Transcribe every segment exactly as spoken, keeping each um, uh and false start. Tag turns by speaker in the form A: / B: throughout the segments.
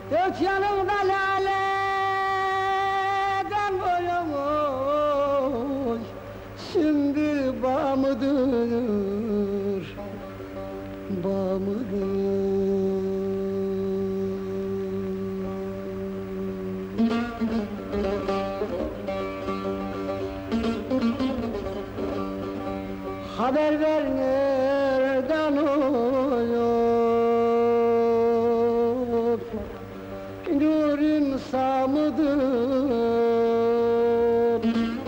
A: Dört yanımda laleden boyamış sümbül bağ mıdır, bağ mıdır? Haber ver nereden olup Nur'un sağ mıdır?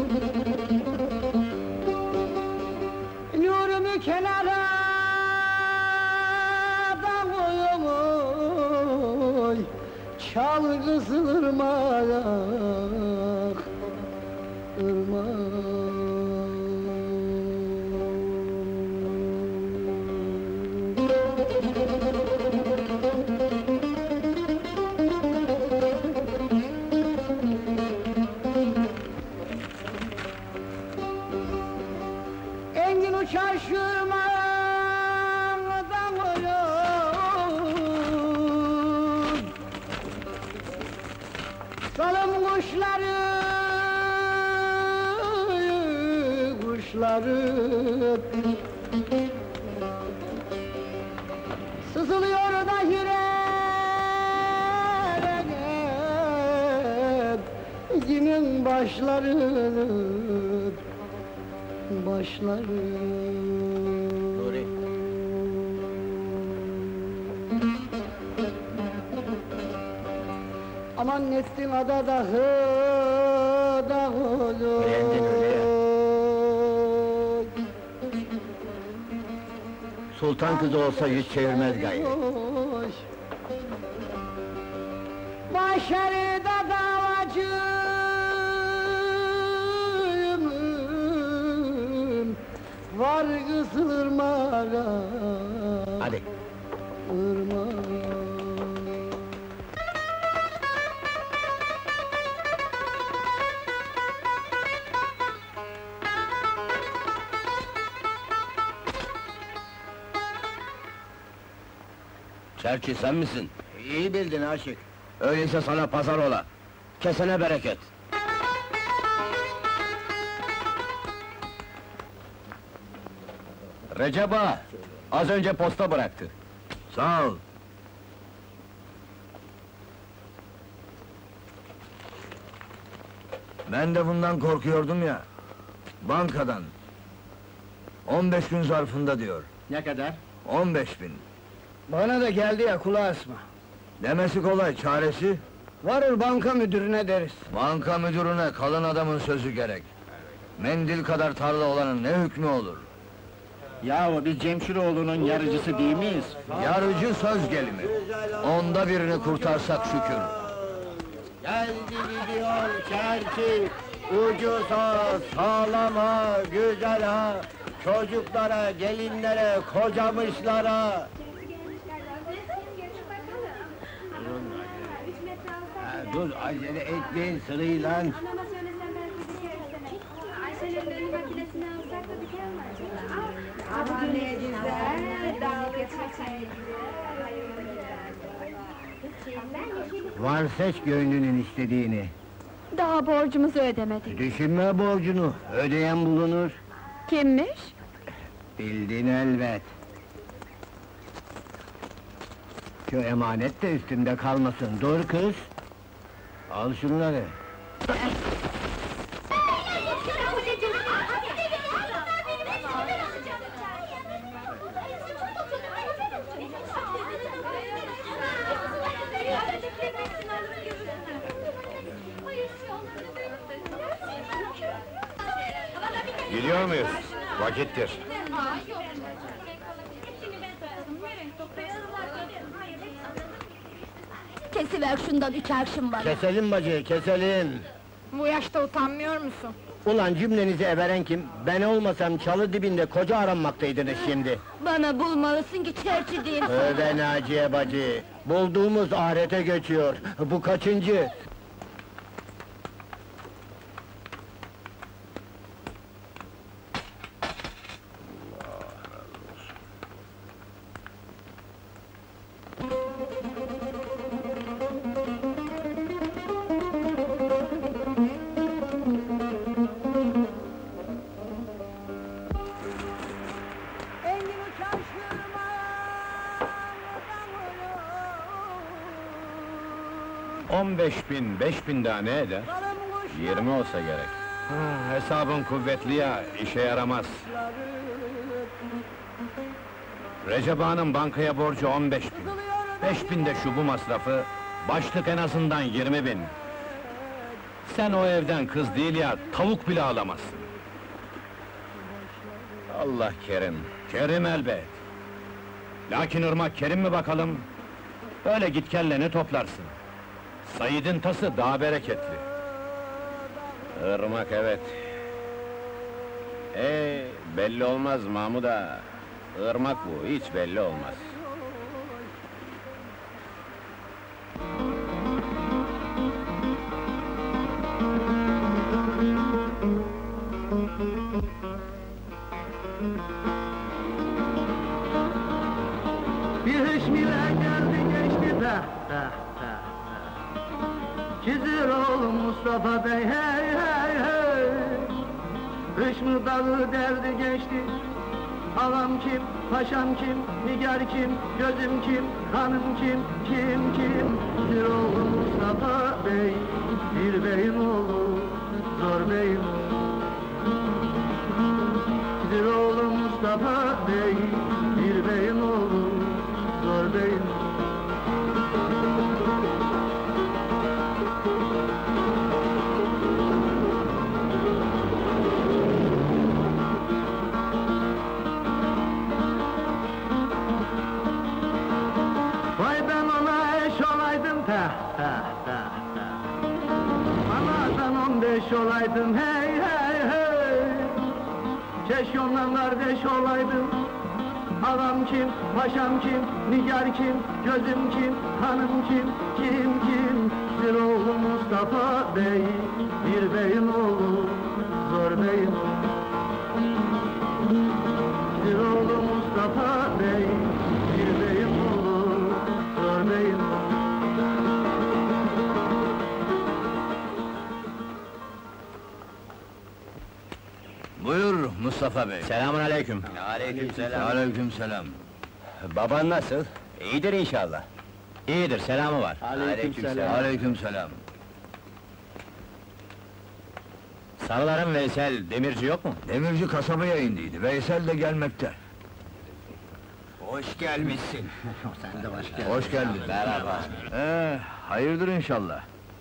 A: Nur'umu kenara da koymuş Çal kızıl ırmak, ırmak. Engin uçar şırmandan koyup Salım kuşları, kuşları Sızılıyor da yüreğe Yinin başları, başları
B: Nuri.
A: Aman nettin ada da hı da hulu
B: Beğendin öyle ya. Sultan kızı olsa yüz çevirmez gayrı.
A: Başarıda davacıyım Var kızıl ırmağa,
B: Hadi.
A: ırmağa.
B: Çerçi sen misin?
C: İyi bildin aşık.
B: Öyleyse sana pazar ola. Kesene bereket. Recep ağa, az önce posta bıraktı.
C: Sağ ol. Ben de bundan korkuyordum ya. Bankadan. On beş gün zarfında diyor.
B: Ne kadar?
C: On beş bin.
A: Bana da geldi ya, kulağı asma.
C: Demesi kolay, çaresi?
A: Varır banka müdürüne deriz.
C: Banka müdürüne kalın adamın sözü gerek. Mendil kadar tarla olanın ne hükmü olur?
B: Yahu biz Cemşiroğlu'nun yarıcısı değil miyiz?
C: Yarıcı söz gelimi. Onda birini kurtarsak şükür.
B: Geldi gidiyor Çerçi, ucuza, sağlama, güzela, çocuklara, gelinlere, kocamışlara. Dur, acele etmeyin sırayla.
D: Anama söylesem belki diker istemem. Ayşe'nin dönüm makinesini alsak da diker mi acaba? Ama ne güzel, dalga
C: Var seç gönlünün istediğini.
E: Daha borcumuzu ödemedik.
C: Düşünme borcunu, ödeyen bulunur.
E: Kimmiş?
C: Bildin elbet. Şu emanet de üstünde kalmasın, dur kız! Al şunları!
B: Gidiyor muyuz? Vakittir.
E: Kesiver şundan üç arşın bana.
C: Keselim bacı, keselim!
E: Bu yaşta utanmıyor musun?
C: Ulan cümlenizi everen kim? Ben olmasam çalı dibinde koca aranmaktaydınız şimdi!
E: Bana bulmalısın ki Çerçi değil.
C: Tövbe Naciye bacı! Bulduğumuz ahirete geçiyor! Bu kaçıncı?
F: On beş bin, beş bin daha ne eder? Yirmi olsa gerek. Ha, hesabın kuvvetli ya, işe yaramaz. Recep Ağa'nın bankaya borcu on beş bin. Beş bin de şu bu masrafı, başlık en azından yirmi bin. Sen o evden kız değil ya, tavuk bile alamazsın. Allah kerim, kerim elbet. Lakin Irmak kerim mi bakalım? Öyle git kelleni toplarsın. Said'in tası daha bereketli. Irmak evet. Ee, belli olmaz Mahmuda. Irmak bu, hiç belli olmaz.
A: Bir hışmile geldi geçti de Çizir oğlum Mustafa Bey hey hey hey Hışmı dağı derdi geçti Ağam kim, paşam kim, nigar kim, gözüm kim, hanım kim, kim kim Bir oğlum Mustafa Bey, bir beyin oğlu, zor beyin Bir oğlum Mustafa Bey, bir beyin oğlu, zor beyin Vay ben ona eş olaydım teh teh teh teh Anadan on beş olaydım hey hey hey Keşke kardeş olaydım Ağam kim, paşam kim, nigar kim, gözüm kim, hanım kim, kim kim Bir oğlu Mustafa Bey, bir beyin oğlu, zor beyin Bir oğlu Mustafa Bey, bir beyin oğlu, zor beyin
C: Buyur Mustafa Bey.
F: Selamun aleyküm.
C: Aleykümselam. Aleykümselam.
F: Baban nasıl? İyidir inşallah. İyidir, selamı var.
C: Aleykümselam. Aleykümselam.
F: Sarıların Veysel, demirci yok mu?
C: Demirci kasabaya indiydi. Veysel de gelmekte.
F: Hoş gelmişsin.
A: Sen de hoş geldin.
C: Hoş geldin.
F: Merhaba.
C: Ee, hayırdır inşallah.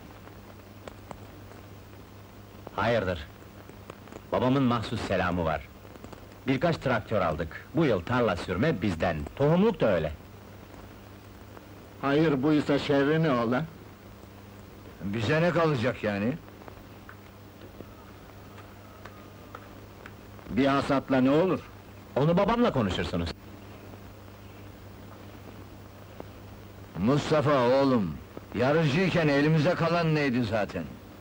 F: Hayırdır? Babamın mahsus selamı var. Birkaç traktör aldık. Bu yıl tarla sürme bizden. Tohumluk da öyle.
A: Hayır buysa şerri ne ola?
C: Bize ne kalacak yani?
A: Bir hasatla ne olur?
F: Onu babamla konuşursunuz.
C: Mustafa oğlum, yarıcıyken elimize kalan neydi zaten?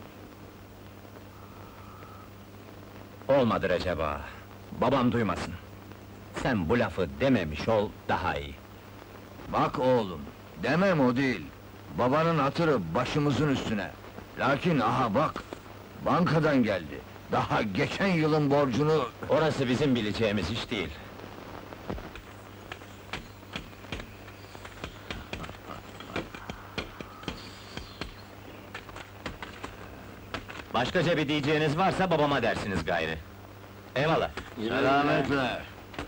F: Olmadı Recep Ağa. Babam duymasın. Sen bu lafı dememiş ol, daha iyi.
C: Bak oğlum, demem o değil. Babanın hatırı başımızın üstüne. Lakin aha bak, bankadan geldi. Daha geçen yılın borcunu...
F: Orası bizim bileceğimiz iş değil. Başkaca bir diyeceğiniz varsa babama dersiniz gayrı. Eyvallah.
C: Selametle.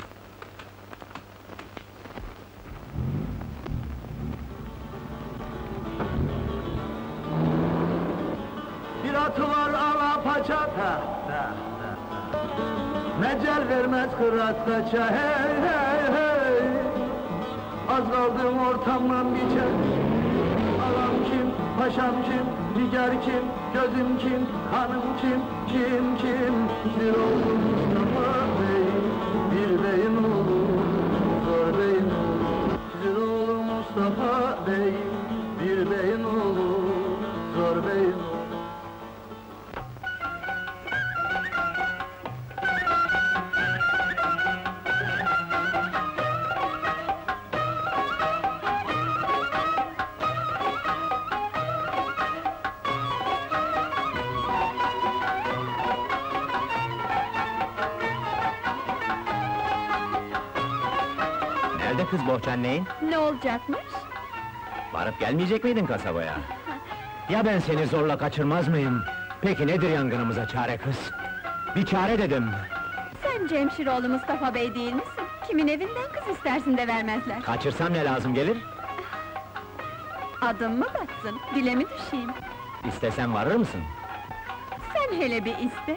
A: Bir atı var ala paça Mecel vermez kırat kaça hey hey hey Az kaldığım ortamdan biçer Ağam kim, paşam kim, nigar kim, gözüm kim, hanım kim, kim kim Bir oğlu Mustafa Bey, bir beyin oğlu, zor beyin oğlu Bir oğlu Mustafa Bey, bir beyin oğlu, zor beyin oğlu
F: Nerede kız bohçan neyin?
E: Ne olacakmış?
F: Varıp gelmeyecek miydin kasabaya?
B: Ya ben seni zorla kaçırmaz mıyım? Peki nedir yangınımıza çare kız? Bir çare dedim!
E: Sen Cemşiroğlu Mustafa Bey değil misin? Kimin evinden kız istersin de vermezler.
B: Kaçırsam ne lazım gelir?
E: Adım mı batsın, dile mi düşeyim?
B: İstesen varır mısın?
E: Sen hele bir iste.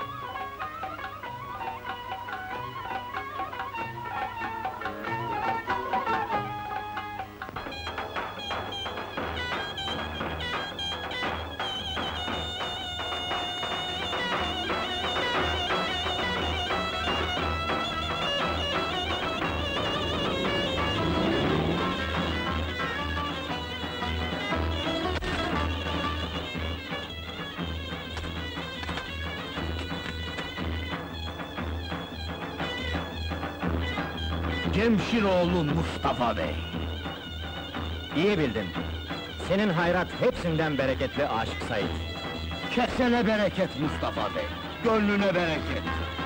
C: Cemşiroğlu Mustafa Bey.
B: İyi bildin. Senin hayrat hepsinden bereketli Aşık Said.
C: Kesene bereket Mustafa Bey. Gönlüne bereket.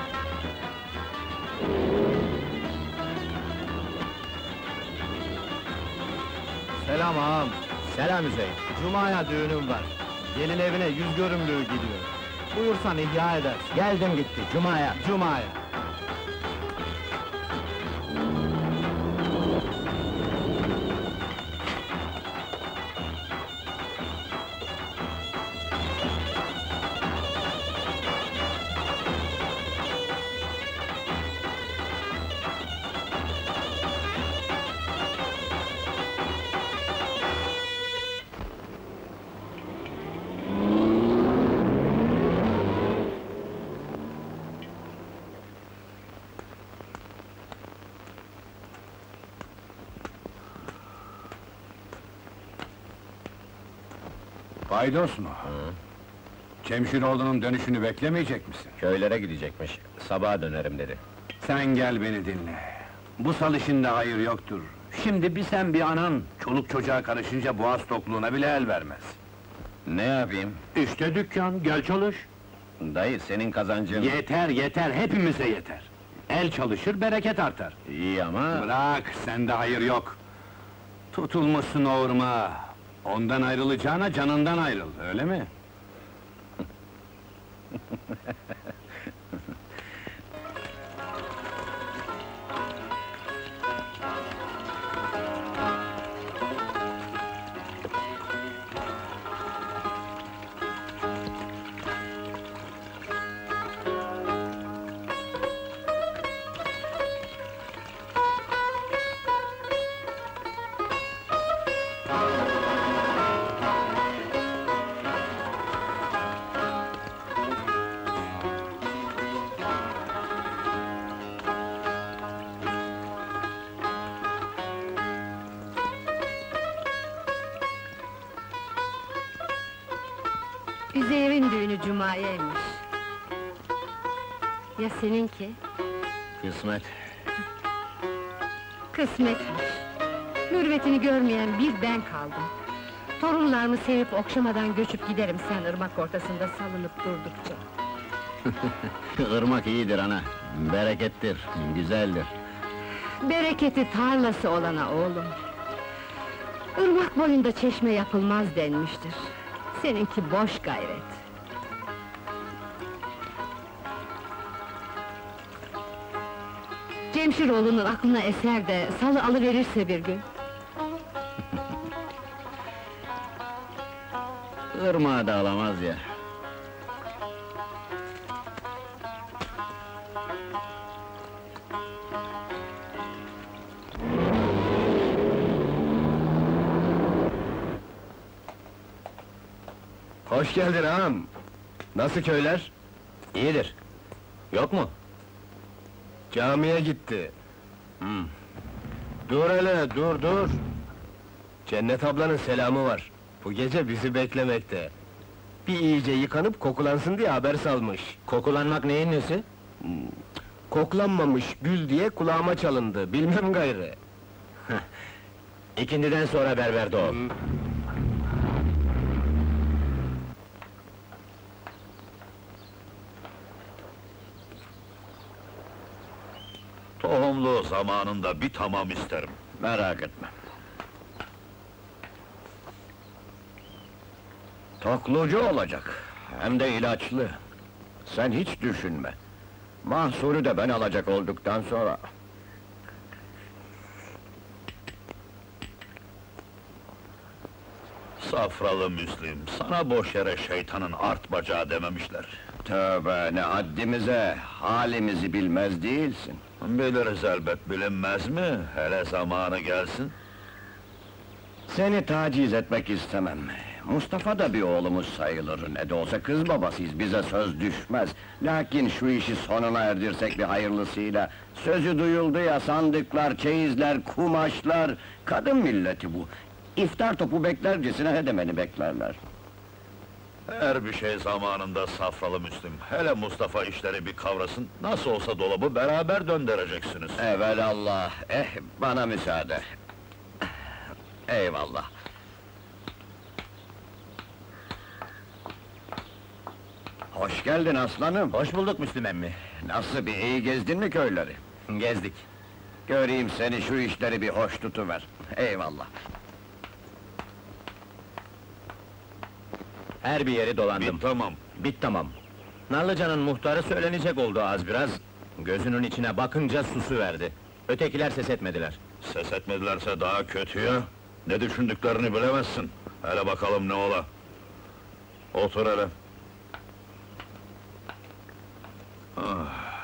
B: Selam ağam. Selam Üzeyir. Cuma'ya düğünüm var. Gelin evine yüz görümlüğü gidiyor. Buyursan ihya eder. Geldim gitti, Cuma'ya. Cuma'ya.
F: Paydos mu? Cemşiroğlu'nun dönüşünü beklemeyecek misin?
G: Köylere gidecekmiş, sabaha dönerim dedi.
F: Sen gel beni dinle. Bu sal işinde hayır yoktur. Şimdi bir sen bir anan, çoluk çocuğa karışınca boğaz tokluğuna bile el vermez.
G: Ne yapayım?
F: İşte dükkan, gel çalış.
G: Dayı, senin kazancın...
F: Yeter, yeter, hepimize yeter. El çalışır, bereket artar.
G: İyi ama...
F: Bırak, sende hayır yok. Tutulmuşsun o ırmağa. Ondan ayrılacağına canından ayrıl, öyle mi?
E: Üzeyir'in düğünü Cuma'yaymış. Ya seninki?
G: Kısmet.
E: Kısmetmiş. Mürvetini görmeyen bir ben kaldım. Torunlarımı sevip okşamadan göçüp giderim sen ırmak ortasında salınıp durdukça.
G: Irmak iyidir ana, berekettir, güzeldir.
E: Bereketi tarlası olana oğlum. Irmak boyunda çeşme yapılmaz denmiştir. Seninki boş gayret. Cemşiroğlu'nun aklına eser de salı alıverirse bir gün.
G: Irmağı da alamaz ya.
C: Hoş geldin ağam. Nasıl köyler?
G: İyidir. Yok mu?
C: Camiye gitti.
G: Hmm.
C: Dur hele, dur dur! Cennet ablanın selamı var. Bu gece bizi beklemekte. Bir iyice yıkanıp kokulansın diye haber salmış.
G: Kokulanmak neyin nesi?
C: Koklanmamış gül diye kulağıma çalındı, bilmem gayrı.
G: İkindiden sonra berberde ol.
H: Tohumlu zamanında bir tamam isterim.
G: Merak etme.
C: Toklucu olacak, hem de ilaçlı. Sen hiç düşünme. Mahsulü de ben alacak olduktan sonra...
H: Safralı Müslim, sana boş yere şeytanın art bacağı dememişler.
C: Tövbe, ne haddimize, halimizi bilmez değilsin.
H: Biliriz elbet, bilinmez mi? Hele zamanı gelsin.
C: Seni taciz etmek istemem. Mustafa da bir oğlumuz sayılır, ne de olsa kız babasıyız, bize söz düşmez. Lakin şu işi sonuna erdirsek bir hayırlısıyla... Sözü duyuldu ya, sandıklar, çeyizler, kumaşlar... Kadın milleti bu! İftar topu beklercesine hedemeni beklerler.
H: Her bir şey zamanında Safralı Müslim. Hele Mustafa işleri bir kavrasın, nasıl olsa dolabı beraber döndüreceksiniz.
C: Evelallah, eh bana müsaade. Eyvallah. Hoş geldin aslanım.
G: Hoş bulduk Müslüm emmi.
C: Nasıl, bir iyi gezdin mi köyleri?
G: Gezdik.
C: Göreyim seni, şu işleri bir hoş tutuver. Eyvallah.
G: Her bir yeri dolandım.
H: Bir tamam.
G: Bit tamam. Narlıca'nın muhtarı söylenecek oldu az biraz. Gözünün içine bakınca susu verdi. Ötekiler ses etmediler.
H: Ses etmedilerse daha kötü ya. Ne düşündüklerini bilemezsin. Hele bakalım ne ola. Otur hele. Ah.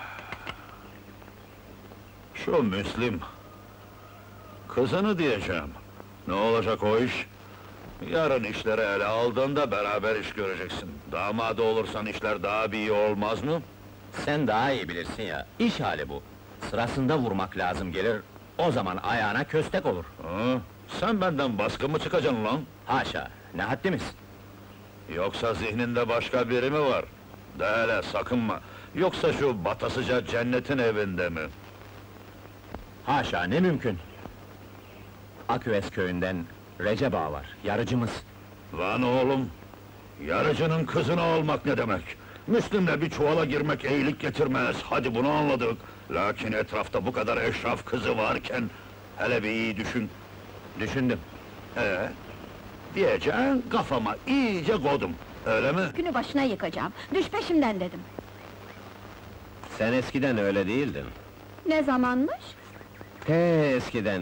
H: Şu Müslim... Kızını diyeceğim. Ne olacak o iş? Yarın işleri ele aldığında beraber iş göreceksin. Damadı olursan işler daha bir iyi olmaz mı?
G: Sen daha iyi bilirsin ya, iş hali bu. Sırasında vurmak lazım gelir, o zaman ayağına köstek olur.
H: Ha? Sen benden baskın mı çıkacaksın lan?
G: Haşa, ne haddimiz?
H: Yoksa zihninde başka biri mi var? De hele, sakınma! Yoksa şu batasıca cennetin evinde mi?
G: Haşa, ne mümkün! Akües köyünden Recep Ağa var, yarıcımız.
H: Lan oğlum! Yarıcının kızını almak ne demek? Müslüm'le bir çuvala girmek iyilik getirmez, hadi bunu anladık. Lakin etrafta bu kadar eşraf kızı varken... Hele bir iyi düşün.
G: Düşündüm.
H: Ee, diyeceğin kafama iyice kodum, öyle mi?
I: Günü başına yıkacağım. Düş peşimden dedim.
G: Sen eskiden öyle değildin.
I: Ne zamanmış?
G: Te eskiden.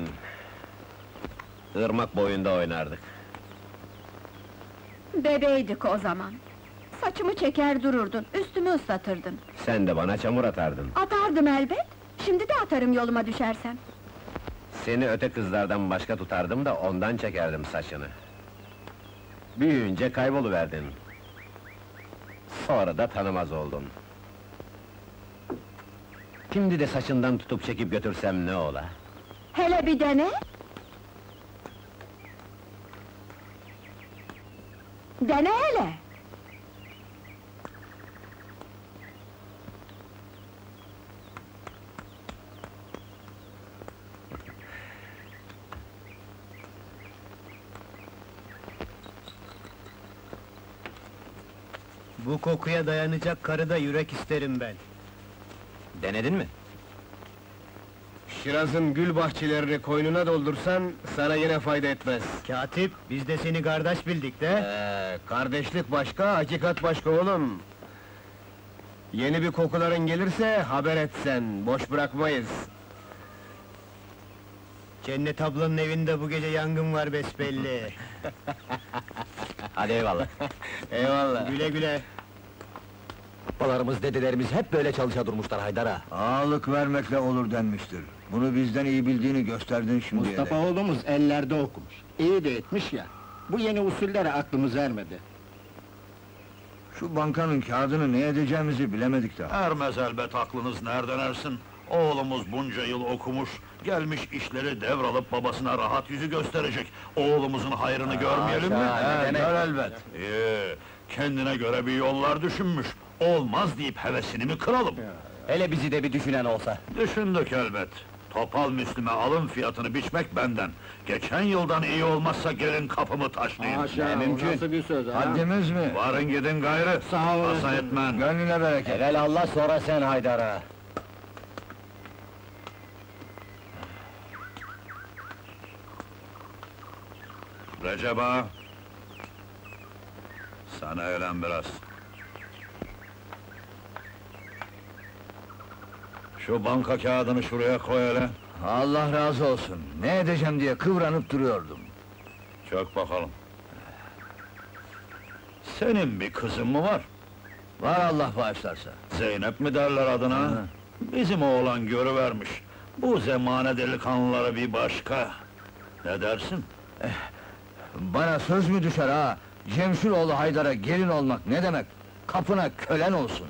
G: Irmak boyunda oynardık.
I: Bebeydik o zaman. Saçımı çeker dururdun, üstümü ıslatırdın.
G: Sen de bana çamur atardın.
I: Atardım elbet. Şimdi de atarım yoluma düşersem.
G: Seni öte kızlardan başka tutardım da ondan çekerdim saçını. Büyüyünce kayboluverdin. Sonra da tanımaz oldun. Şimdi de saçından tutup çekip götürsem ne ola?
I: Hele bir dene! Dene hele!
A: Bu kokuya dayanacak karıda yürek isterim ben.
G: Denedin mi?
A: Şiraz'ın gül bahçelerini koynuna doldursan, sana yine fayda etmez. Katip, biz de seni kardeş bildik de. Ee, kardeşlik başka, hakikat başka oğlum. Yeni bir kokuların gelirse haber et sen, boş bırakmayız. Cennet ablanın evinde bu gece yangın var besbelli.
G: Hadi eyvallah.
A: Eyvallah. Güle güle.
G: Babalarımız, dedelerimiz hep böyle çalışa durmuşlar Haydar'a.
C: Ağalık vermekle olur denmiştir. Bunu bizden iyi bildiğini gösterdin şimdiye dek.
J: Mustafa oğlumuz ellerde okumuş. İyi de etmiş ya. Bu yeni usullere aklımız ermedi.
C: Şu bankanın kağıdını ne edeceğimizi bilemedik daha.
H: Ermez elbet, aklınız nereden ersin? Oğlumuz bunca yıl okumuş, gelmiş işleri devralıp babasına rahat yüzü gösterecek. Oğlumuzun hayrını görmeyelim mi?
C: He, gör elbet.
H: İyi, kendine göre bir yollar düşünmüş. Olmaz deyip hevesini mi kıralım?
G: Hele bizi de bir düşünen olsa.
H: Düşündük elbet. Topal Müslüme alım fiyatını biçmek benden. Geçen yıldan iyi olmazsa gelin kapımı taşlayın.
J: Haşa,
G: mümkün.
J: o nasıl bir söz ha?
C: Haddimiz mi?
H: Varın gidin gayrı.
J: Sağ olasın.
H: Asa etmen.
C: Gönlüne bereket.
G: Evvel Allah, sonra sen Haydar'a.
H: Recep ağa, Sana eğlen biraz. Şu banka kağıdını şuraya koy hele.
F: Allah razı olsun. Ne edeceğim diye kıvranıp duruyordum.
H: Çök bakalım. Senin bir kızın mı var?
F: Var Allah bağışlarsa.
H: Zeynep mi derler adına?
F: Hı.
H: Bizim oğlan görüvermiş. Bu zemane delikanlıları bir başka. Ne dersin?
F: Bana söz mü düşer ha? Cemşiroğlu Haydar'a gelin olmak ne demek? Kapına kölen olsun.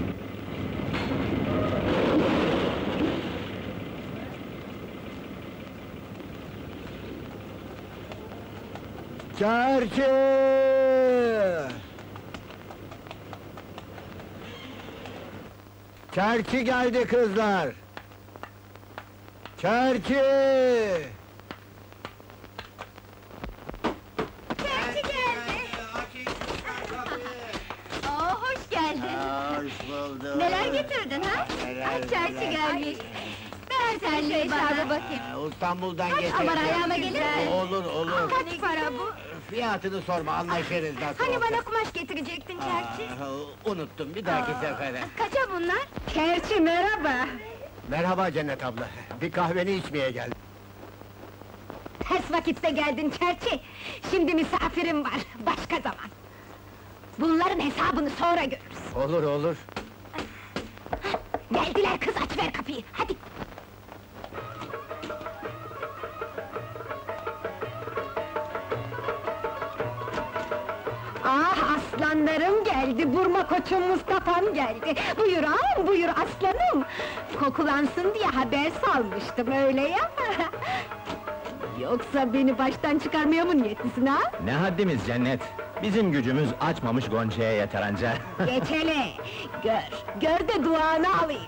F: Çerçi! Çerçi geldi kızlar! Çerçi!
I: Çerçi geldi! Oo, hoş geldin!
J: Hoş bulduk.
I: Neler getirdin ha? Ay, Çerçi gelmiş! Ver sen şu hesabı bakayım!
J: İstanbul'dan
I: Kaç,
J: getirdim.
I: aman ayağıma gelir mi?
J: Olur, olur.
I: Kaç para bu?
J: Fiyatını sorma, anlaşırız nasıl
I: Hani
J: olsa.
I: bana kumaş getirecektin Çerçi?
J: Aa, unuttum, bir dahaki sefere.
I: Kaça bunlar? Çerçi merhaba!
J: Merhaba Cennet abla, bir kahveni içmeye geldim.
I: Ters vakitte geldin Çerçi! Şimdi misafirim var, başka zaman! Bunların hesabını sonra görürüz!
J: Olur, olur.
I: Geldiler kız, aç ver kapıyı, hadi! Ah, aslanlarım geldi, burma koçum Mustafa'm geldi! Buyur ağam, buyur aslanım! Kokulansın diye haber salmıştım, öyle ya! Yoksa beni baştan çıkarmaya mı niyetlisin ha?
G: Ne haddimiz cennet! Bizim gücümüz açmamış Gonca'ya yeter anca.
I: Geç hele! Gör, gör de duanı alayım!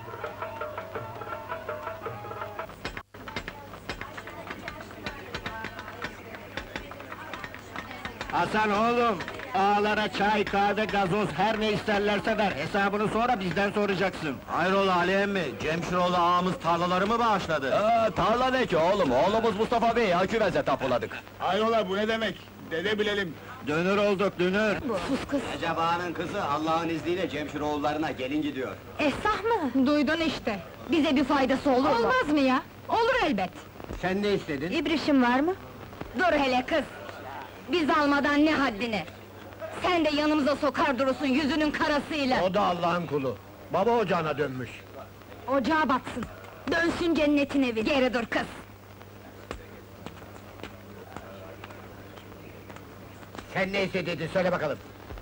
J: Hasan oğlum, ağalara çay, kahve, gazoz, her ne isterlerse ver. Hesabını sonra bizden soracaksın.
B: Hayrola Ali emmi, Cemşiroğlu ağamız tarlaları mı bağışladı?
G: Ee, tarla ne ki oğlum, oğlumuz Mustafa Bey'i haküveze tapuladık.
J: Hayrola, bu ne demek? Dede bilelim. Dönür olduk, dönür.
I: Sus kız!
B: Recep ağanın kızı Allah'ın izniyle Cemşiroğullarına gelin gidiyor.
I: Esah mı? Duydun işte! Bize bir faydası olur mu? Olmaz mı ya? Olur elbet!
J: Sen ne istedin?
I: İbrişim var mı? Dur hele kız! Biz almadan ne haddine! Sen de yanımıza sokar durursun yüzünün karasıyla!
J: O da Allah'ın kulu. Baba ocağına dönmüş.
I: Ocağa batsın! Dönsün cennetin evi! Geri dur kız!
J: Sen ne istedin, söyle bakalım.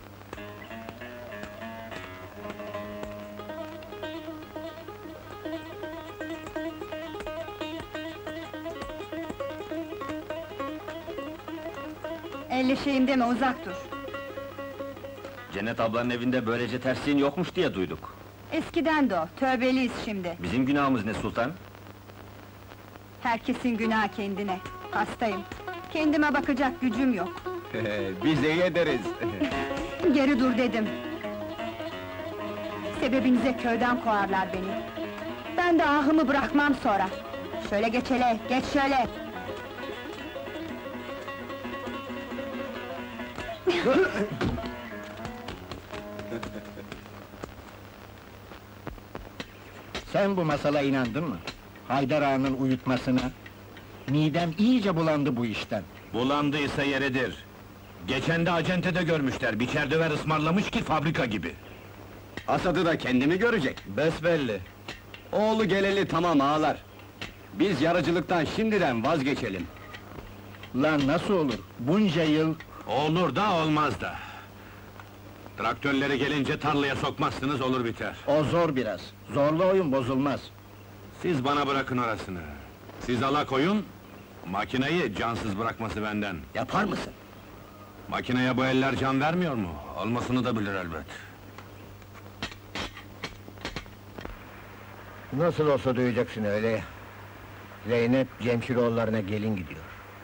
I: Elli şeyim deme, uzak dur!
G: Cennet ablanın evinde böylece tersliğin yokmuş diye duyduk.
I: Eskiden de o, tövbeliyiz şimdi!
G: Bizim günahımız ne sultan?
I: Herkesin günahı kendine! Hastayım! Kendime bakacak gücüm yok!
G: Biz iyi ederiz.
I: Geri dur dedim! Sebebinize köyden kovarlar beni! Ben de ahımı bırakmam sonra! Şöyle geç hele, geç şöyle!
J: Sen bu masala inandın mı? Haydar ağanın uyutmasına. Midem iyice bulandı bu işten.
H: Bulandıysa yeridir. Geçen de acentede görmüşler, biçer döver ısmarlamış ki fabrika gibi.
B: Hasadı da kendimi görecek.
G: Besbelli.
B: Oğlu geleli tamam ağalar. Biz yarıcılıktan şimdiden vazgeçelim.
J: Lan nasıl olur? Bunca yıl...
H: Olur da olmaz da. Traktörleri gelince tarlaya sokmazsınız, olur biter.
J: O zor biraz. Zorlu oyun bozulmaz.
H: Siz bana bırakın orasını. Siz alakoyun, makineyi cansız bırakması benden.
J: Yapar mısın?
H: Makineye bu eller can vermiyor mu? Olmasını da bilir elbet.
J: Nasıl olsa duyacaksın öyle. Zeynep Cemşiroğullarına gelin gidiyor.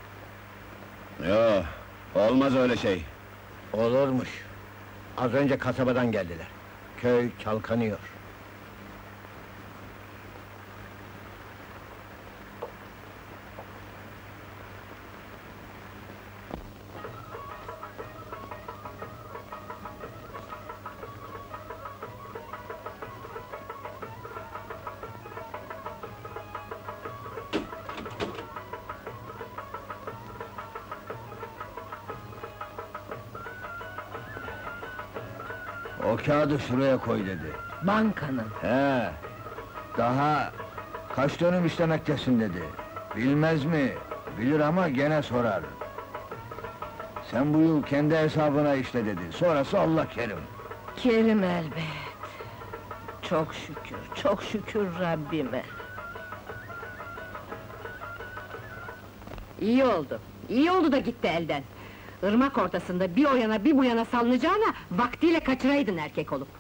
B: Yo, olmaz öyle şey.
J: Olurmuş. Az önce kasabadan geldiler. Köy çalkanıyor.
A: O kağıdı şuraya koy dedi.
E: Bankanın.
A: He. Daha kaç dönüm işlemektesin dedi. Bilmez mi? Bilir ama gene sorar. Sen bu yıl kendi hesabına işle dedi. Sonrası Allah kerim.
E: Kerim elbet. Çok şükür, çok şükür Rabbime. İyi oldu, iyi oldu da gitti elden. Irmak ortasında bir o yana bir bu yana salınacağına, vaktiyle kaçıraydın erkek olup.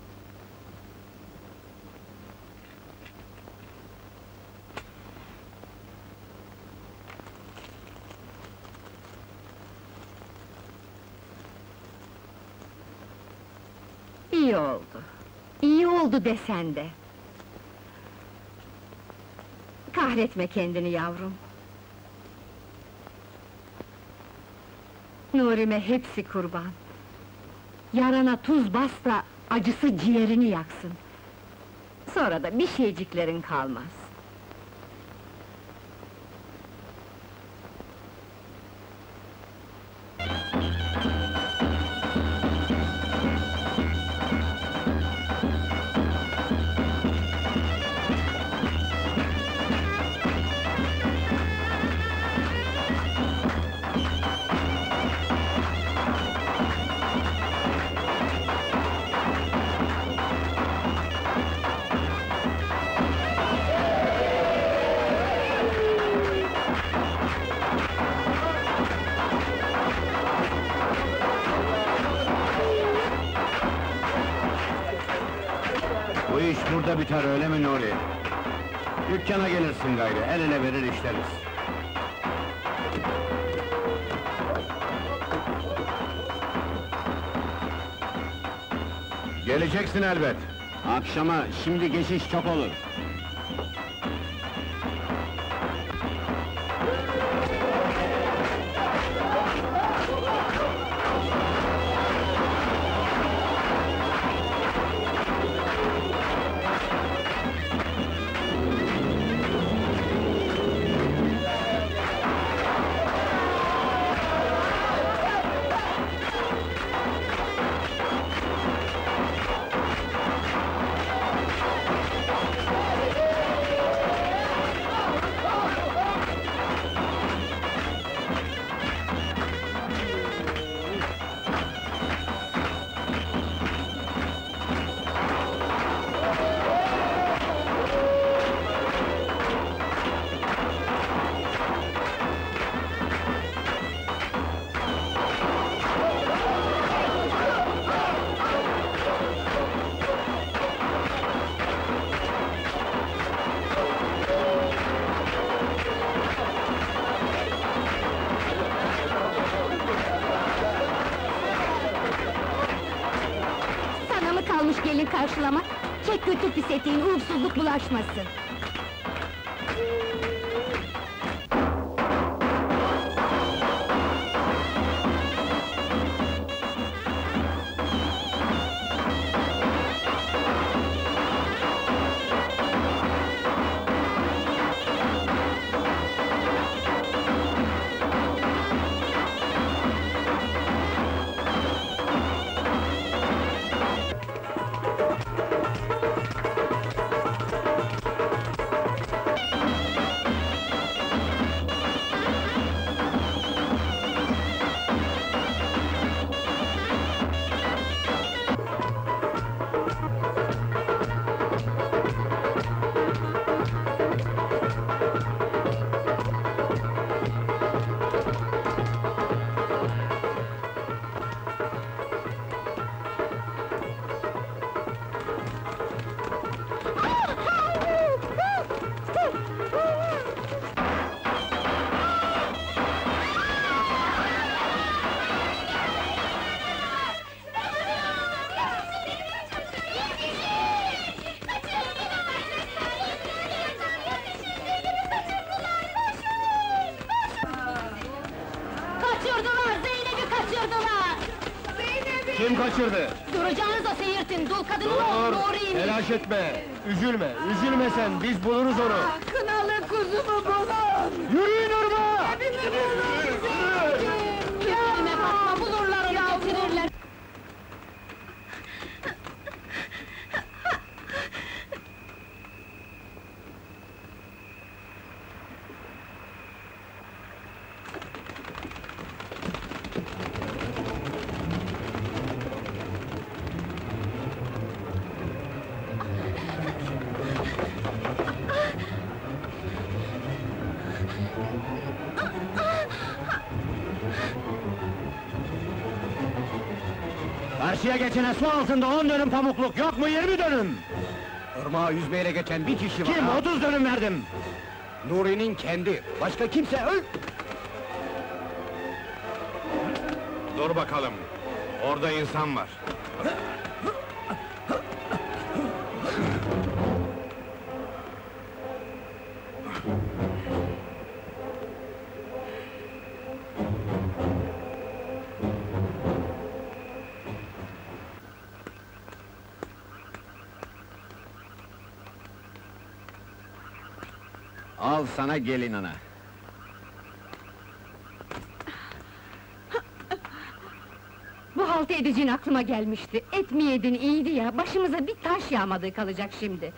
E: İyi oldu. İyi oldu desen de. Kahretme kendini yavrum. Nuri'me hepsi kurban. Yarana tuz bas da acısı ciğerini yaksın. Sonra da bir şeyciklerin kalmaz.
F: Bu iş burada biter öyle mi Nuri? Dükkana gelirsin gayrı, el ele verir işleriz. Geleceksin elbet. Akşama, şimdi geçiş çok olur.
I: Kalmış gelin karşılamak, çek götür pis eteğin, uğursuzluk bulaşmasın.
F: Kim kaçırdı?
I: Duracağınıza seyirtin, dul kadını mı, Nuri'ymiş!
F: Telaş etme, üzülme, üzülme sen, biz buluruz onu!
I: Kınalı kuzumu bulun!
F: Yürüyün Irma!
I: Abimi bulun! Kötülüğüme bakma, bulurlar onu, getirirler!
F: Karşıya geçene su altında on dönüm pamukluk, yok mu yirmi dönüm?
C: Irmağa yüzmeyle geçen bir kişi var.
F: Kim?
C: ha?
F: Otuz dönüm verdim!
C: Nuri'nin kendi. Başka kimse öl...
F: Dur bakalım, orada insan var.
C: Al sana gelin ana.
E: Bu halt edicin aklıma gelmişti. Etmeyeydin iyiydi ya, başımıza bir taş yağmadığı kalacak şimdi.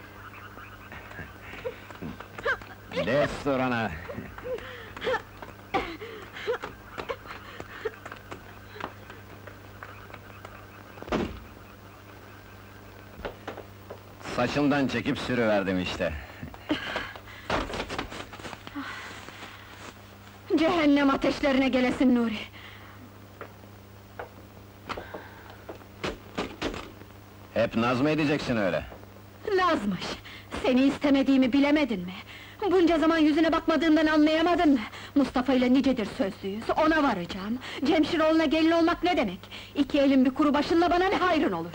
C: Destur ana. Saçından çekip sürüverdim işte.
I: Cehennem ateşlerine gelesin Nuri!
C: Hep naz mı edeceksin öyle?
I: Lazmış! Seni istemediğimi bilemedin mi? Bunca zaman yüzüne bakmadığından anlayamadın mı? Mustafa ile nicedir sözlüyüz, ona varacağım. Cemşiroğlu'na gelin olmak ne demek? İki elin bir kuru başınla bana ne hayrın olur?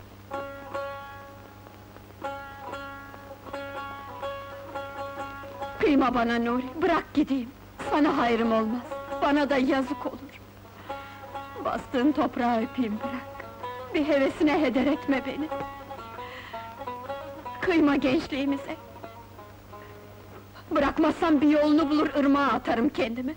I: Kıyma bana Nuri, bırak gideyim! Sana hayrım olmaz, bana da yazık olur! Bastığın toprağı öpeyim bırak! Bir hevesine heder etme beni! Kıyma gençliğimize! Bırakmazsam bir yolunu bulur, ırmağa atarım kendimi!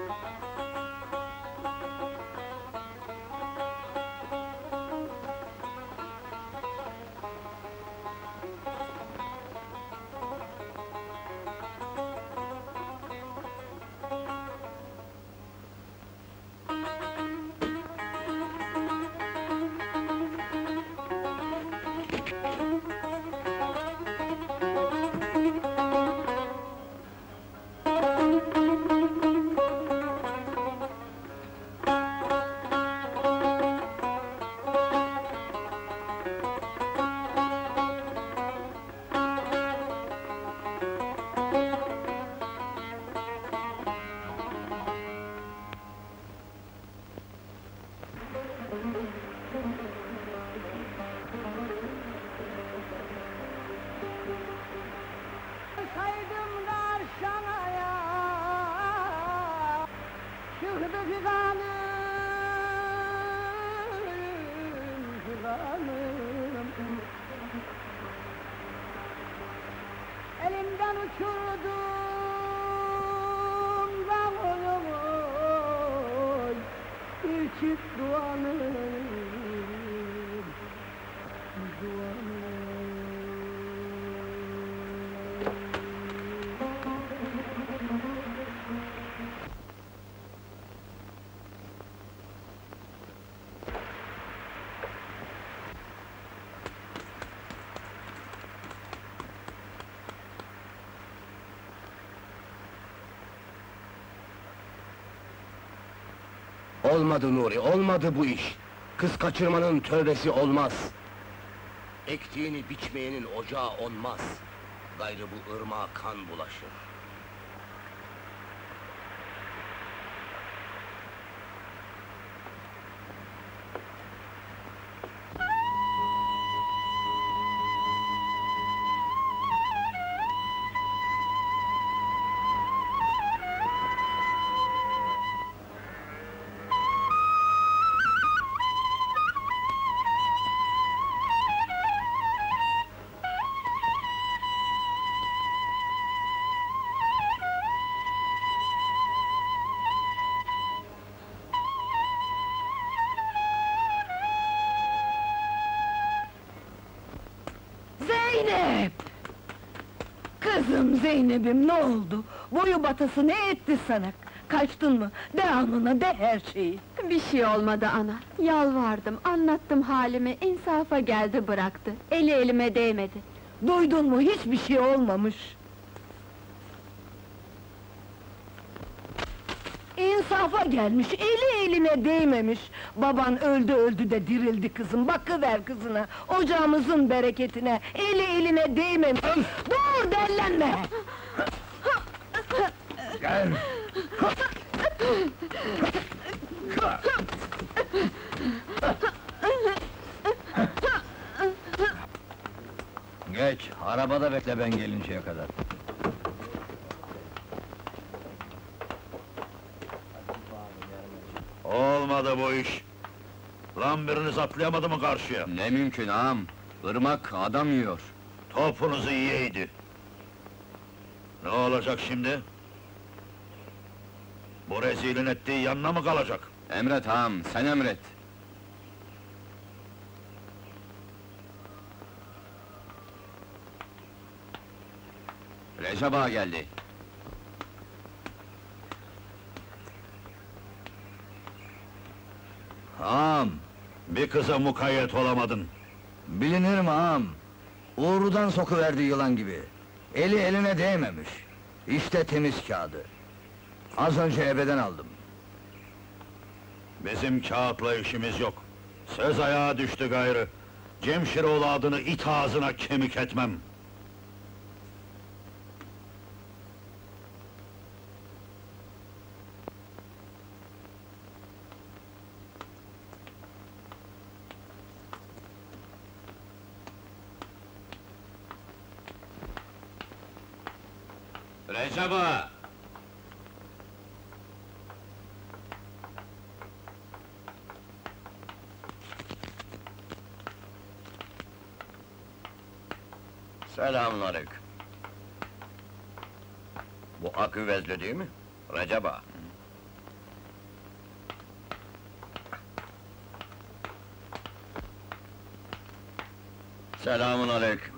A: Saydım karşanaya, çıktı figanım, figanım. Elimden uçurdum zamanımı, bir çift duanım, duanım.
C: Olmadı Nuri, olmadı bu iş! Kız kaçırmanın tövbesi olmaz! Ektiğini biçmeyenin ocağı onmaz! Gayrı bu ırmağa kan bulaşır!
I: Zeynep! Kızım Zeynep'im ne oldu? Boyu batası ne etti sana? Kaçtın mı? De alnına, de her şeyi!
D: Bir şey olmadı ana. Yalvardım, anlattım halimi, insafa geldi bıraktı. Eli elime değmedi.
I: Duydun mu? Hiçbir şey olmamış!
K: insafa gelmiş, eli eline değmemiş. Baban öldü öldü de dirildi kızım, bakıver kızına. Ocağımızın bereketine, eli eline değmemiş. Dur, dellenme!
C: Gel! Geç, arabada bekle ben gelinceye kadar.
H: Olmadı bu iş! Lan biriniz atlayamadı mı karşıya?
C: Ne mümkün ağam? Irmak adam yiyor.
H: Topunuzu yiyeydi! Ne olacak şimdi? Bu rezilin ettiği yanına mı kalacak?
C: Emret ağam, sen emret. Recep ağa geldi.
H: Ağam! Bir kıza mukayyet olamadın!
C: Bilinir mi ağam? Uğrudan sokuverdi yılan gibi. Eli eline değmemiş. İşte temiz kağıdı. Az önce ebeden aldım.
H: Bizim kağıtla işimiz yok. Söz ayağa düştü gayrı. Cemşiroğlu adını it ağzına kemik etmem.
F: Recep ağa!
C: Selamünaleyküm. Bu Aküvezli değil mi? Recep ağa. Selamünaleyküm.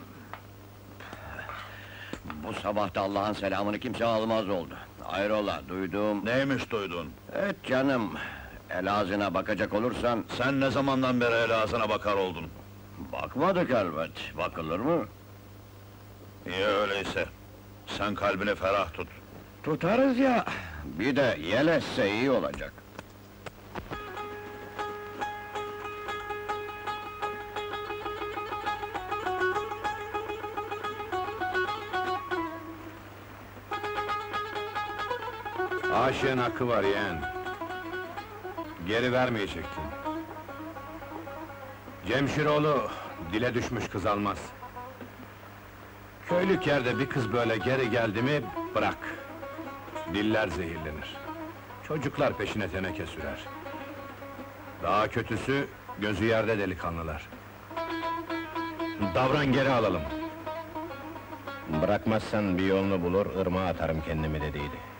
C: Bu sabah da Allah'ın selamını kimse almaz oldu. Hayrola, duydum.
H: Neymiş duydun?
C: Evet canım, Elazığ'ına bakacak olursan...
H: Sen ne zamandan beri Elazığ'ına bakar oldun?
C: Bakmadık elbet, bakılır mı?
H: İyi öyleyse. Sen kalbini ferah tut.
C: Tutarız ya, bir de yelesse iyi olacak.
F: Aşığın hakkı var yeğen. Geri vermeyecektin. Cemşiroğlu, dile düşmüş kız almaz. Köylük yerde bir kız böyle geri geldi mi, bırak! Diller zehirlenir. Çocuklar peşine teneke sürer. Daha kötüsü, gözü yerde delikanlılar. Davran, geri alalım!
G: Bırakmazsan bir yolunu bulur, ırmağa atarım kendimi dediydi.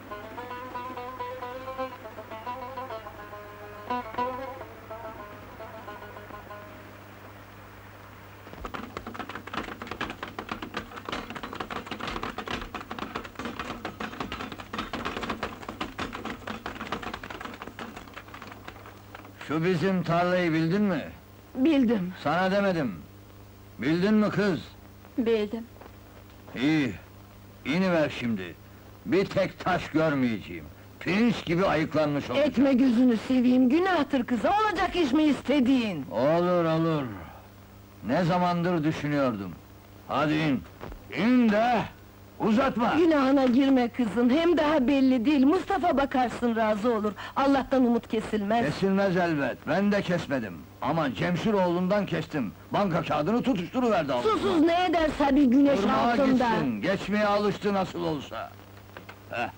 C: Şu bizim tarlayı bildin mi?
K: Bildim,
C: Sana demedim. Bildin mi kız?
I: Bildim.
C: İyi, iniver şimdi. Bir tek taş görmeyeceğim. Pirinç gibi ayıklanmış olacak.
K: etme gözünü seveyim, günahtır kıza, olacak iş mi istediğin?
C: Olur olur. Ne zamandır düşünüyordum. Hadi in. İn de uzatma.
K: Günahına girme kızın, hem daha belli değil, Mustafa bakarsın razı olur, Allah'tan umut kesilmez.
C: Kesilmez elbet. Ben de kesmedim. Ama Cemşiroğlu'ndan kestim. Banka kağıdını tutuşturuverdi ağzına.
K: Susuz ne ederse bir güneş
C: Irmağa
K: altında!
C: gitsin. Geçmeye alıştı nasıl olsa. Heh.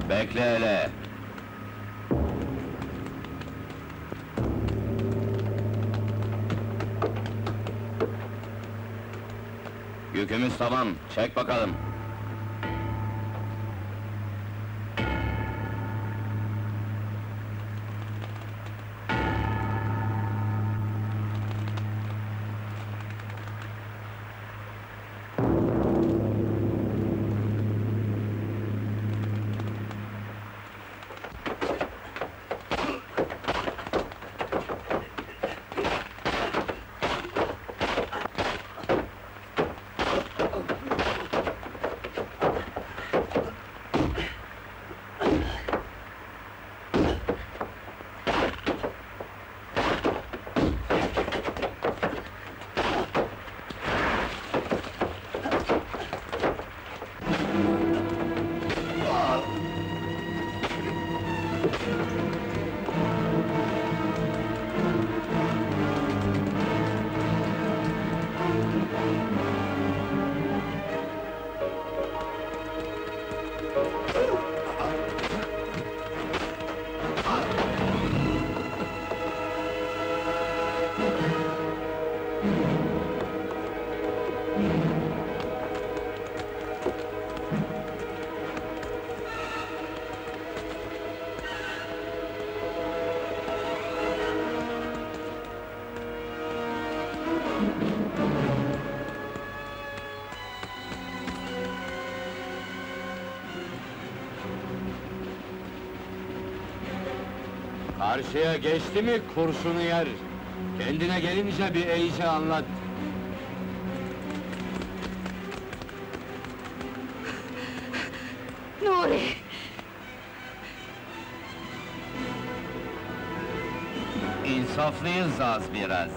C: Bekle hele! Yükümüz tamam, çek bakalım!
F: Karşıya geçti mi kurşunu yer. Kendine gelince bir iyice anlat.
I: Nuri!
C: İnsaflıyız az biraz.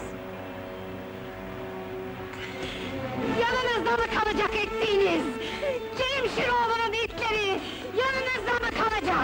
I: Yanınızda mı kalacak ettiğiniz? Cemşiroğlu'nun itleri! Yanınızda mı kalacak?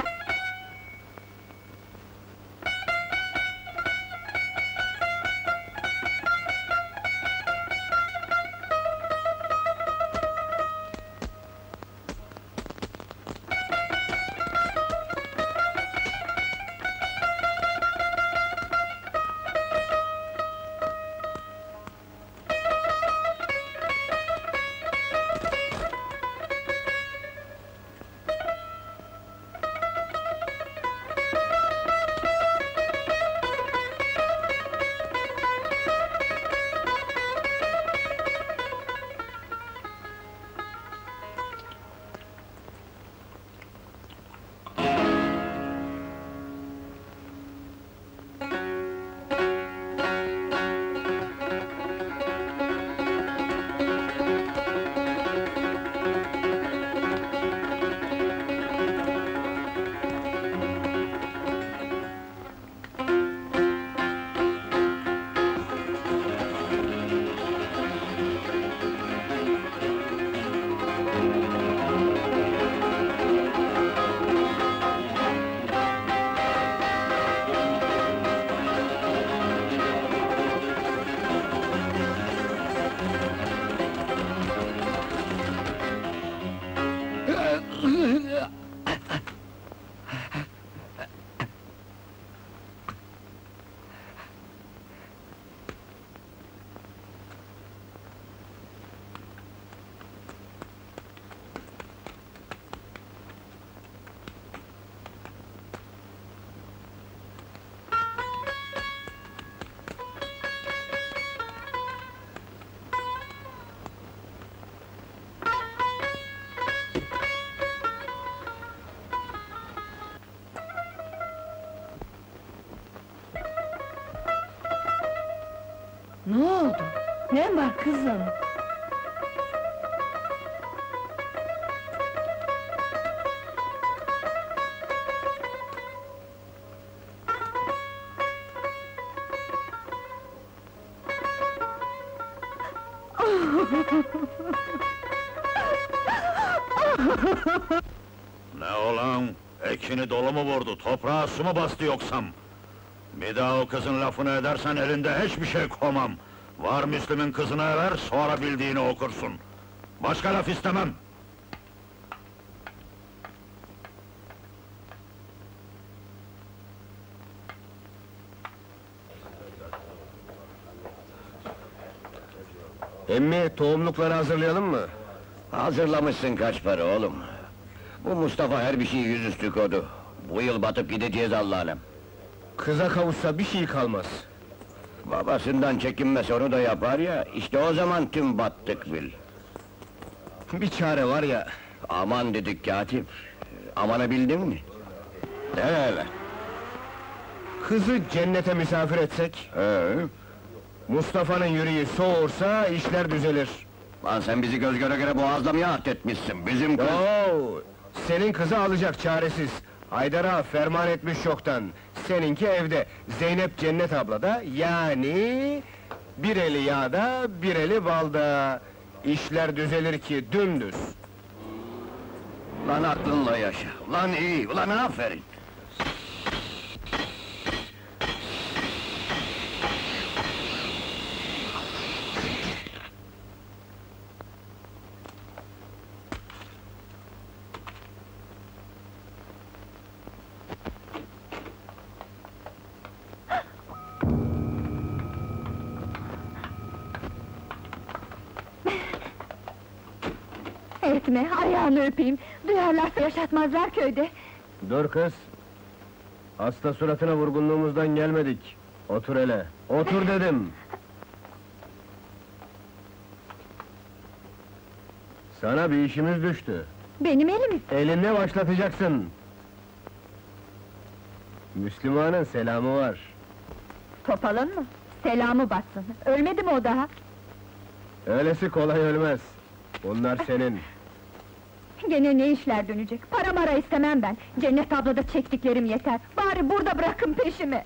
K: Ne oldu? Ne var kızım?
H: Ne olan? Ekini dolu mu vurdu, toprağa su mu bastı yoksam? Bir daha o kızın lafını edersen elinde hiçbir şey koymam. Var Müslüm'ün kızına ver, sonra bildiğini okursun. Başka laf istemem!
B: Emmi, tohumlukları hazırlayalım mı?
C: Hazırlamışsın kaç para oğlum? Bu Mustafa her bir şeyi yüzüstü kodu. Bu yıl batıp gideceğiz Allah alem.
B: Kıza kavuşsa bir şey kalmaz.
C: Babasından çekinmez onu da yapar ya, işte o zaman tüm battık bil.
B: Bir çare var ya...
C: Aman dedik katip, amanı bildin mi? Evet.
B: Kızı cennete misafir etsek...
C: Ee?
B: Mustafa'nın yüreği soğursa işler düzelir.
C: Lan sen bizi göz göre göre boğazlamaya ahdetmişsin, bizim kız...
B: Oo, senin kızı alacak çaresiz. Haydar ağa ferman etmiş çoktan. Seninki evde, Zeynep Cennet ablada, yani... Bir eli yağda, bir eli balda. İşler düzelir ki dümdüz.
C: Lan aklınla yaşa, lan iyi, ulan aferin!
I: Etme, ayağını öpeyim! Duyarlarsa yaşatmazlar köyde!
B: Dur kız! Hasta suratına vurgunluğumuzdan gelmedik. Otur hele, otur dedim! Sana bir işimiz düştü.
I: Benim elim!
B: Elinle başlatacaksın! Müslümanın selamı var.
I: Topalın mı? Selamı batsın! Ölmedi mi o daha?
B: Öylesi kolay ölmez. Bunlar senin.
I: Gene ne işler dönecek? Para mara istemem ben! Cennet ablada çektiklerim yeter! Bari burada bırakın peşimi!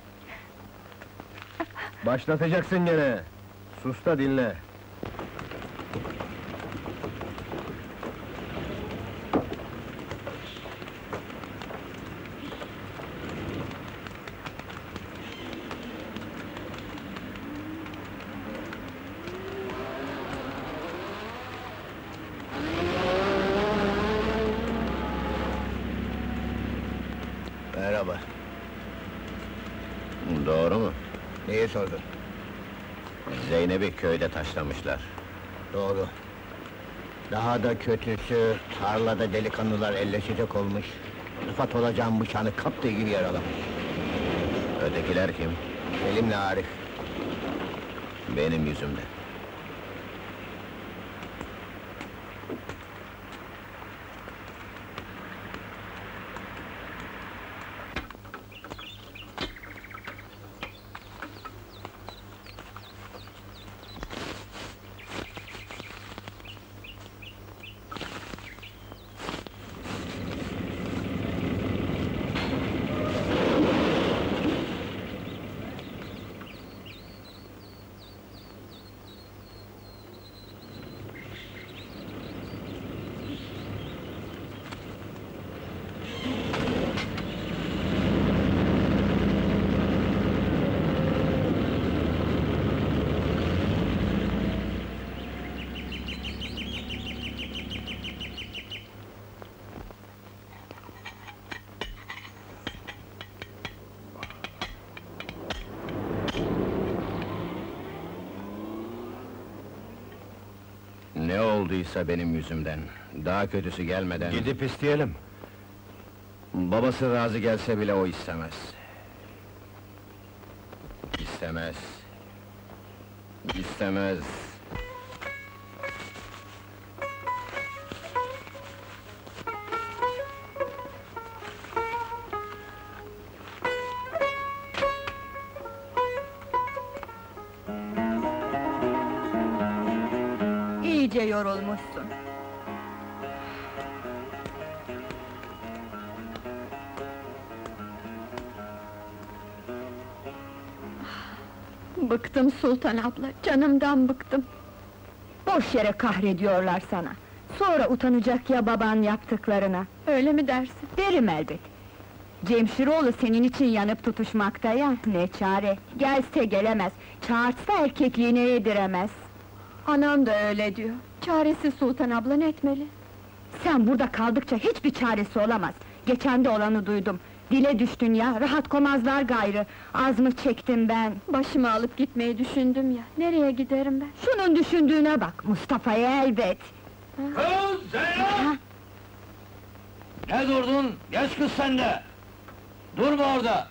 B: Başlatacaksın gene! Sus da dinle!
C: Merhaba. Doğru mu?
J: Neyi sordun?
C: Zeynep'i köyde taşlamışlar.
J: Doğru. Daha da kötüsü, tarlada delikanlılar elleşecek olmuş. Rıfat olacağım bıçağını kaptığı gibi yaralamış.
C: Ötekiler kim?
J: Selim'le Arif.
C: Benim yüzümden. Ne olduysa benim yüzümden. Daha kötüsü gelmeden...
B: Gidip isteyelim.
C: Babası razı gelse bile o istemez. İstemez. İstemez.
I: İyice yorulmuşsun. Bıktım Sultan abla, canımdan bıktım. Boş yere kahrediyorlar sana. Sonra utanacak ya baban yaptıklarına. Öyle mi dersin? Derim elbet. Cemşiroğlu senin için yanıp tutuşmakta ya, ne çare! Gelse gelemez, çağırsa erkekliğine yediremez. Anam da öyle diyor. Çaresi Sultan abla ne etmeli? Sen burada kaldıkça hiçbir çaresi olamaz. Geçen de olanı duydum. Dile düştün ya, rahat komazlar gayrı. Az mı çektim ben? Başımı alıp gitmeyi düşündüm ya, nereye giderim ben? Şunun düşündüğüne bak, Mustafa'ya elbet!
H: Kız Zeynep! Ne durdun? Geç kız sen de! Durma orada!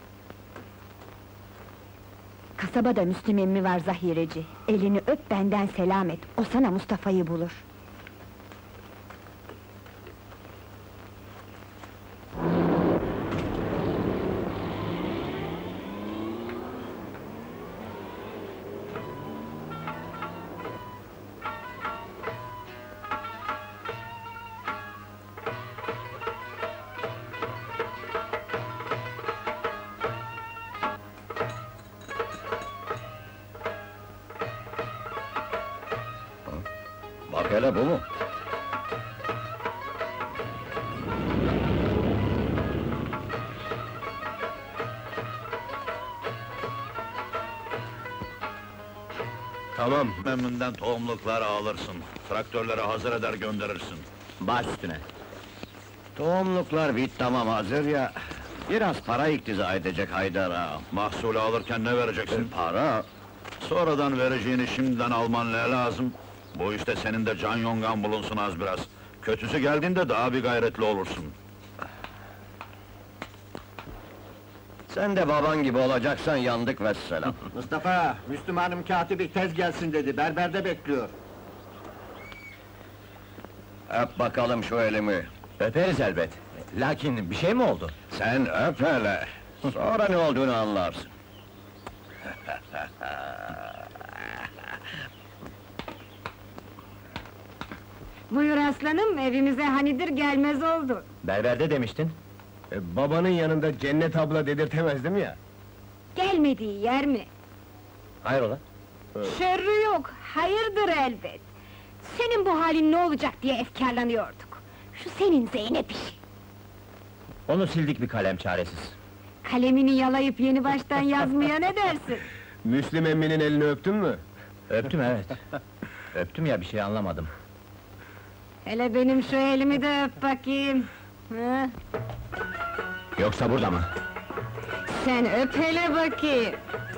I: Kasabada Müslüm emmi var zahireci. Elini öp, benden selam et. O sana Mustafa'yı bulur.
C: Bak hele bu mu?
B: Tamam.
H: Memnun'dan tohumlukları alırsın. Traktörleri hazır eder gönderirsin.
G: Baş üstüne.
C: Tohumluklar bit tamam hazır ya. Biraz para iktiza edecek Haydar ağa.
H: Mahsulü alırken ne vereceksin?
C: Para?
H: Sonradan vereceğini şimdiden alman ne lazım? Bu işte senin de can yongan bulunsun az biraz. Kötüsü geldiğinde daha bir gayretli olursun.
C: Sen de baban gibi olacaksan yandık vesselam.
J: Mustafa, Müslüm Hanım katibi tez gelsin dedi, berberde bekliyor.
C: Öp bakalım şu elimi.
G: Öperiz elbet. Lakin bir şey mi oldu?
C: Sen öp hele. Sonra ne olduğunu anlarsın.
I: Buyur aslanım, evimize hanidir gelmez oldu.
G: Berberde demiştin.
B: E, babanın yanında Cennet abla dedirtemezdim ya.
I: Gelmediği yer mi?
G: Hayrola?
I: Şerri yok, hayırdır elbet. Senin bu halin ne olacak diye efkarlanıyorduk. Şu senin Zeynep işi.
G: Onu sildik bir kalem çaresiz.
I: Kalemini yalayıp yeni baştan yazmaya ne dersin?
B: Müslüm emminin elini öptün mü?
G: Öptüm evet. Öptüm ya, bir şey anlamadım.
I: Hele benim şu elimi de öp bakayım. Ha?
G: Yoksa burada mı?
I: Sen öp hele bakayım.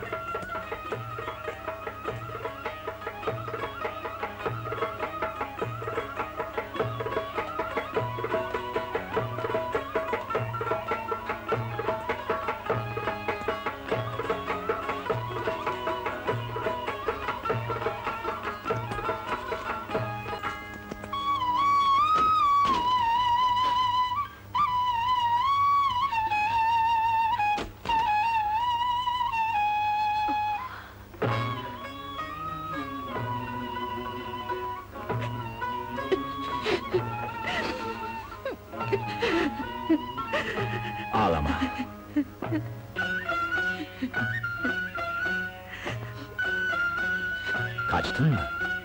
G: Ağlama. Kaçtın mı?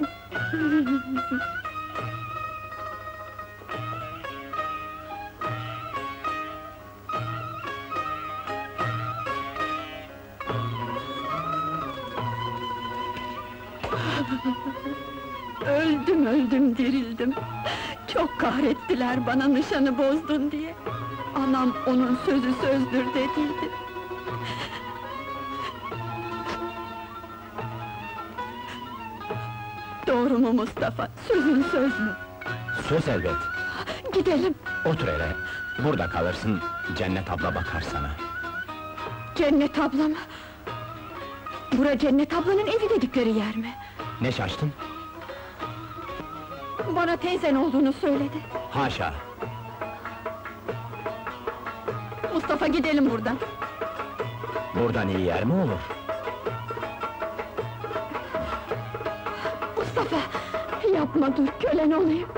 I: Öldüm öldüm dirildim. Çok kahrettiler bana nişanı bozdun diye. Anam onun sözü sözdür dediydi. Doğru mu Mustafa? Sözün söz mü?
G: Söz elbet.
I: Gidelim.
G: Otur hele. Burada kalırsın, Cennet abla bakar sana.
I: Cennet abla mı? Bura Cennet ablanın evi dedikleri yer mi?
G: Ne şaştın?
I: Bana teyzen olduğunu söyledi.
G: Haşa!
I: Mustafa gidelim buradan.
G: Buradan iyi yer mi olur?
I: Mustafa! Yapma dur, kölen olayım.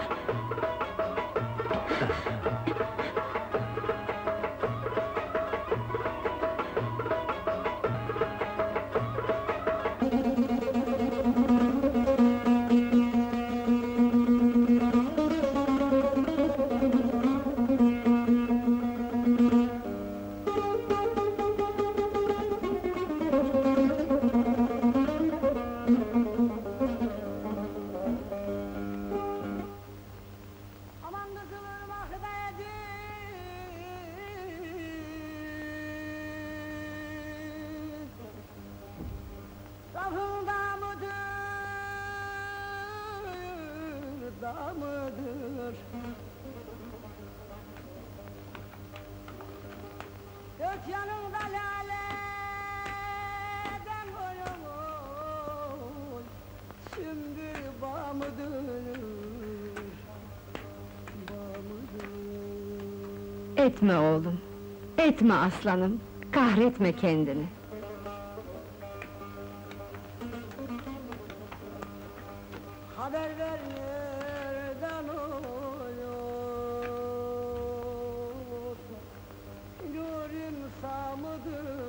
K: Dört yanında laleden boyunuz, şimdi bağ mıdır, bağ mıdır?
E: Etme oğlum, etme aslanım, kahretme kendini.
K: Haber ver nereden oluyor, görün sağ mıdır?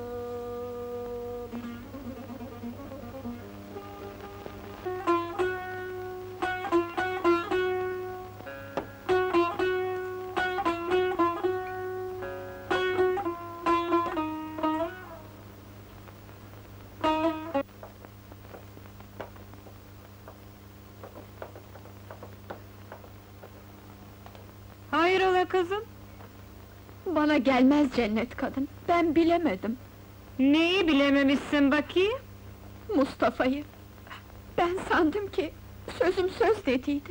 E: Hayrola kızım?
I: Bana gelmez cennet kadın, ben bilemedim.
E: Neyi bilememişsin bakayım?
I: Mustafa'yı. Ben sandım ki sözüm söz dediydi.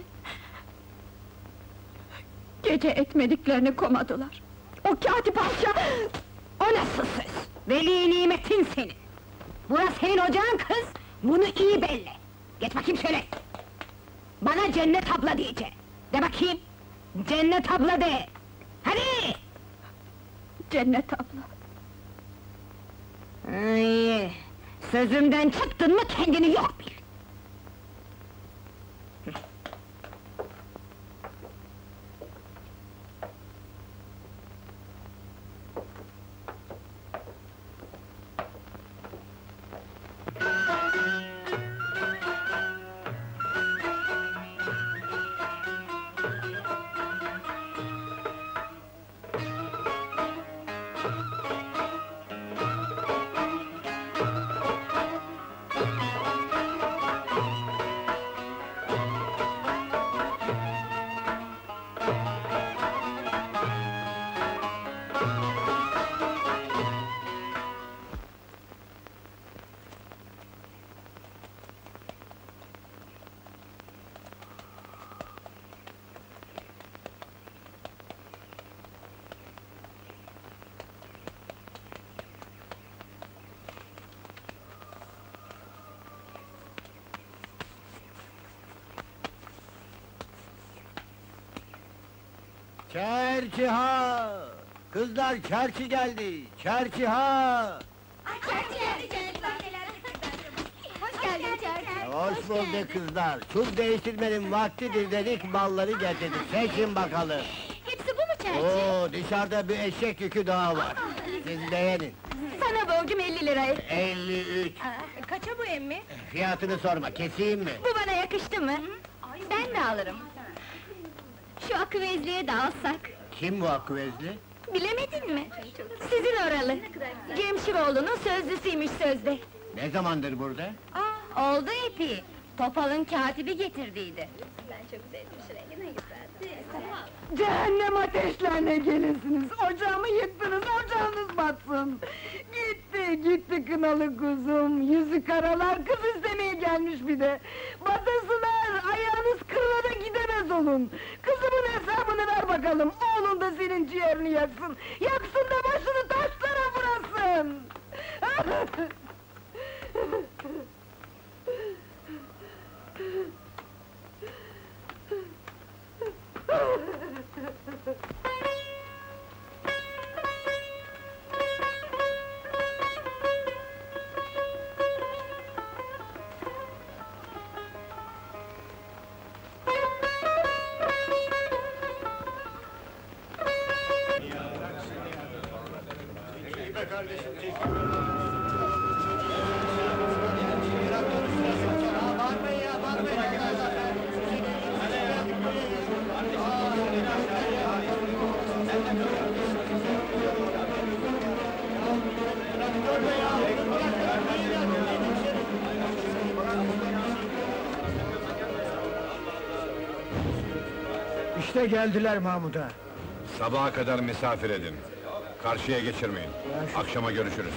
I: Gece etmediklerini komadılar. O Kâtip Paşa...
E: O nasıl söz? Veli nimetin senin! Burası senin ocağın kız, bunu iyi belli! Geç bakayım şöyle! Bana Cennet abla diyecek! De bakayım! Cennet abla de! Hadi!
I: Cennet abla.
E: İyi! Sözümden çıktın mı kendini yok bil!
J: Çerçi ha! Kızlar çerçi geldi! Çerçi ha!
D: Hoş geldin Çerçi.
J: Hoş bulduk kızlar! Tuz değiştirmenin vaktidir dedik, malları getirdik. Seçin bakalım!
D: Hepsi bu mu Çerçi?
J: Oo, dışarıda bir eşek yükü daha var. Siz beğenin.
I: Sana borcum elli lirayı.
J: elli üç.
I: Kaça bu emmi?
J: Fiyatını sorma, keseyim mi?
I: Bu bana yakıştı mı? Ben de alırım. Şu akıvezliğe de alsak.
J: Kim bu akıvezli?
I: Bilemedin mi? Sizin oralı. Cemşiroğlu'nun sözlüsüymüş sözde.
J: Ne zamandır burada?
I: Oldu epi. Topal'ın katibi getirdiydi.
D: Ben çok sevdim şu rengi, ne güzeldi.
K: Cehennem ateşlerine gelirsiniz, ocağımı yıktınız, ocağınız batsın! Gitti, gitti kınalı kuzum, yüzü karalar, kız istemeye gelmiş bir de! Batasılar, ayağınız kırıla da gidemez olun! Kızımın hesabını ver bakalım, oğlun da senin ciğerini yaksın! Yaksın da başını taşlara vurasın!
J: İşte geldiler Mahmud'a.
F: Sabaha kadar misafir edin. Karşıya geçirmeyin. Akşama görüşürüz.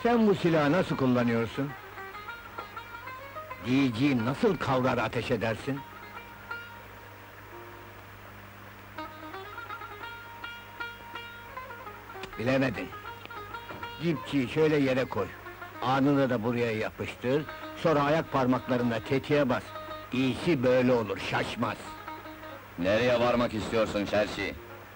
J: Sen bu silahı nasıl kullanıyorsun? Diyeceğim, nasıl kavrar ateş edersin? Bilemedin. Dipçiyi şöyle yere koy. Anını da buraya yapıştır. Sonra ayak parmaklarında tetiğe bas. İyisi böyle olur, şaşmaz.
C: Nereye varmak istiyorsun Şerşi?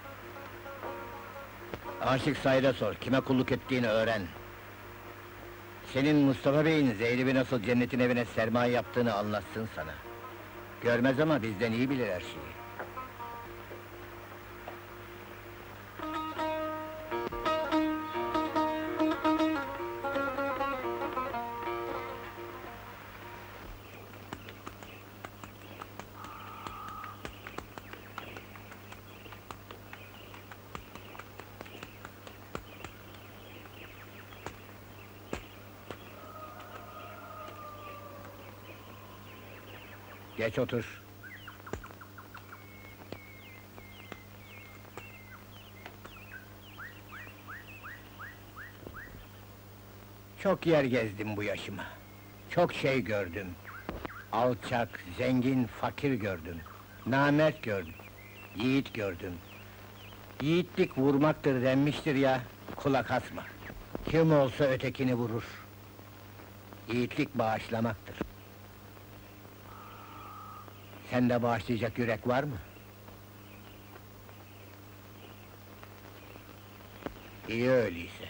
J: Aşık Said'e sor, kime kulluk ettiğini öğren. Senin Mustafa Bey'in Zeynep'i nasıl cennetin evine sermaye yaptığını anlatsın sana. Görmez ama bizden iyi bilir her şeyi. Geç otur. Çok yer gezdim bu yaşıma. Çok şey gördüm. Alçak, zengin, fakir gördüm. Namert gördüm. Yiğit gördüm. Yiğitlik vurmaktır denmiştir ya, kulak asma. Kim olsa ötekini vurur. Yiğitlik bağışlamaktır. Sende bağışlayacak yürek var mı? İyi öyleyse.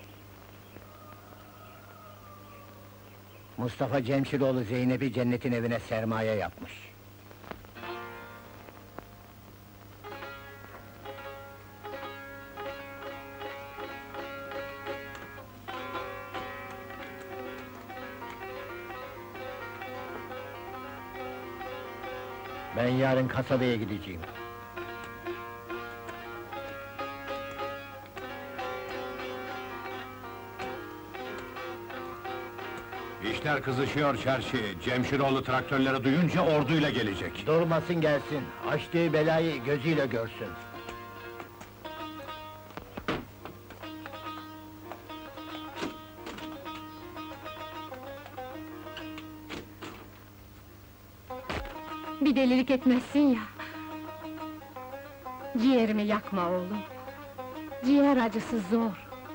J: Mustafa Cemşiroğlu Zeynep'i cennetin evine sermaye yapmış. Ben yarın kasabaya gideceğim.
F: İşler kızışıyor Çarşı. Cemşiroğlu traktörleri duyunca orduyla gelecek.
J: Durmasın gelsin, açtığı belayı gözüyle görsün.
I: Bir delilik etmezsin ya! Ciğerimi yakma oğlum! Ciğer acısı zor!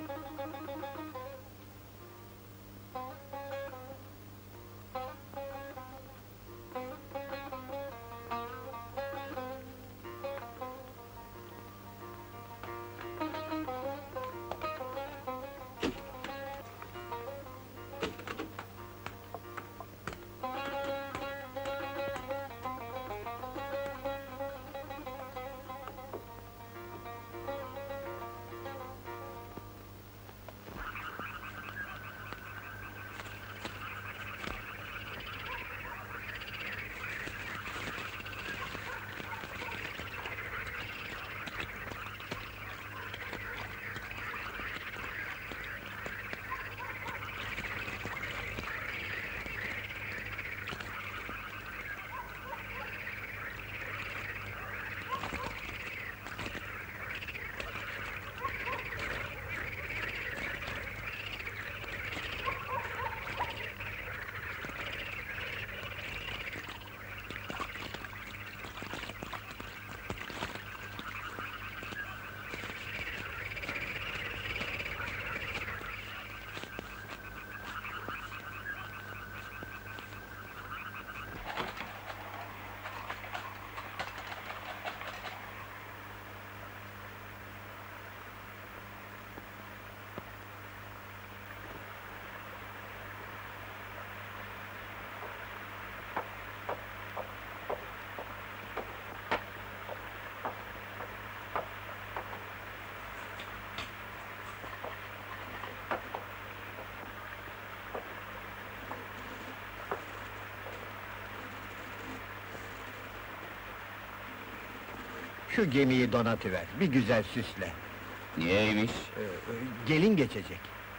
J: Şu gemiyi donatıver, bir güzel süsle.
C: Niyeymiş?
J: Ee, gelin geçecek.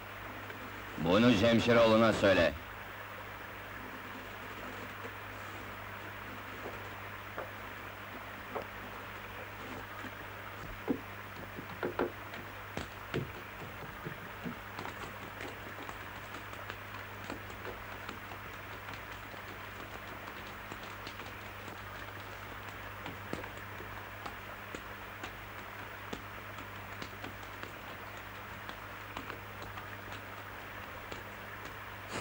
C: Bunu Cemşiroğlu'na söyle.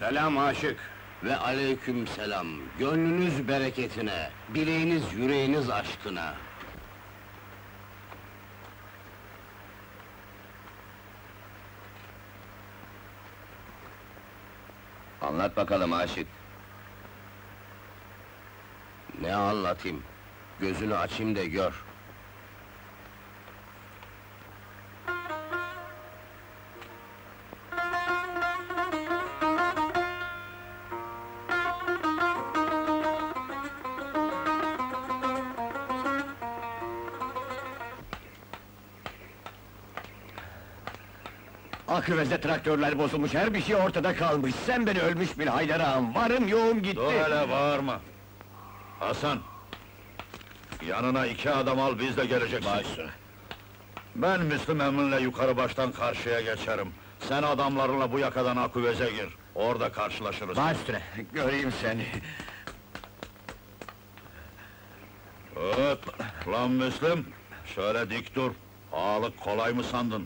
C: Selam aşık.
J: Ve aleyküm selam. Gönlünüz bereketine, bileğiniz yüreğiniz aşkına.
C: Anlat bakalım aşık.
J: Ne anlatayım? Gözünü açayım da gör.
C: Aküvezde traktörler bozulmuş, her bir şey ortada kalmış. Sen beni ölmüş bil Haydar ağam, varım yoğum gitti.
H: Dur hele bağırma! Hasan! Yanına iki adam al, biz de geleceksin. Ben Müslüm emminle yukarı baştan karşıya geçerim. Sen adamlarınla bu yakadan Aküvez'e gir. Orada karşılaşırız.
C: Baş üstüne, göreyim seni.
H: Hop! Lan Müslüm! Şöyle dik dur! Ağalık kolay mı sandın?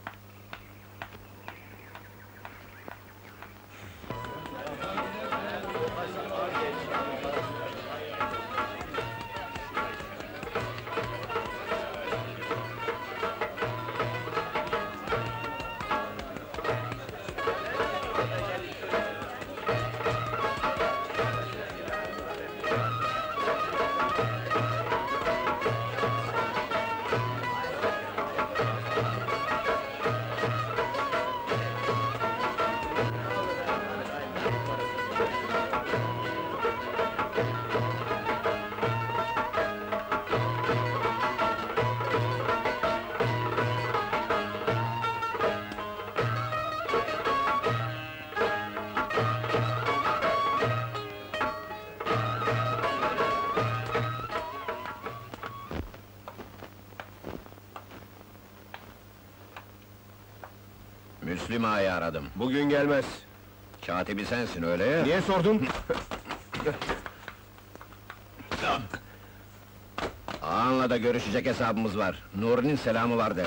C: Müslüm ağayı aradım.
B: Bugün gelmez.
C: Katibi sensin öyle ya?
B: Niye sordun?
C: Ağanla da görüşecek hesabımız var. Nuri'nin selamı var de.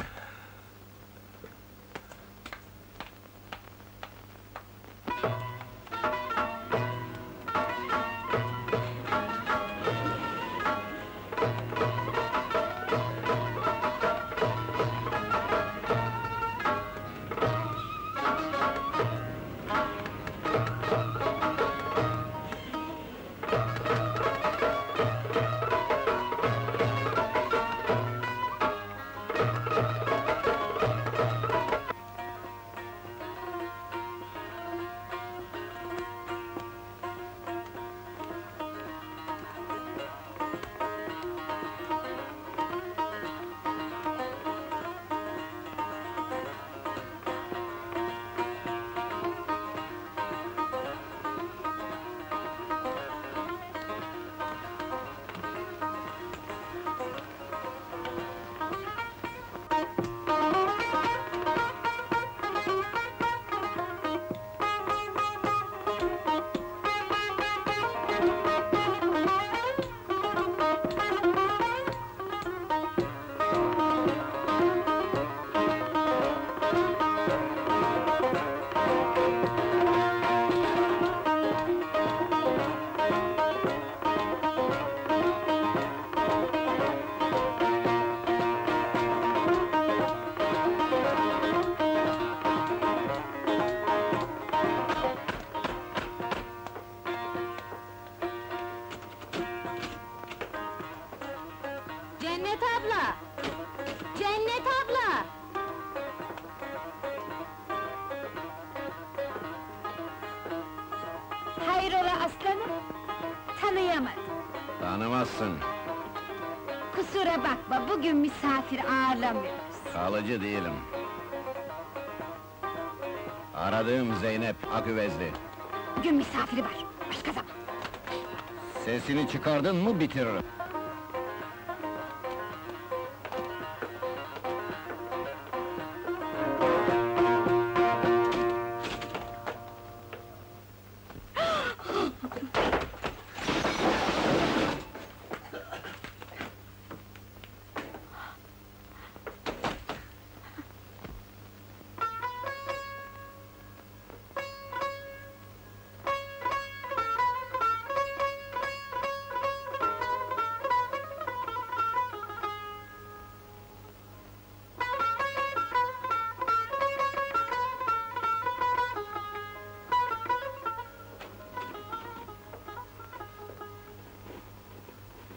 I: Cennet abla! Cennet abla! Hayrola aslanım? Tanıyamadım.
C: Tanımazsın.
I: Kusura bakma, bugün misafir ağırlamıyoruz.
C: Kalıcı değilim. Aradığım Zeynep Aküvezli.
I: Bugün misafiri var, başka zaman.
C: Sesini çıkardın mı bitiririm.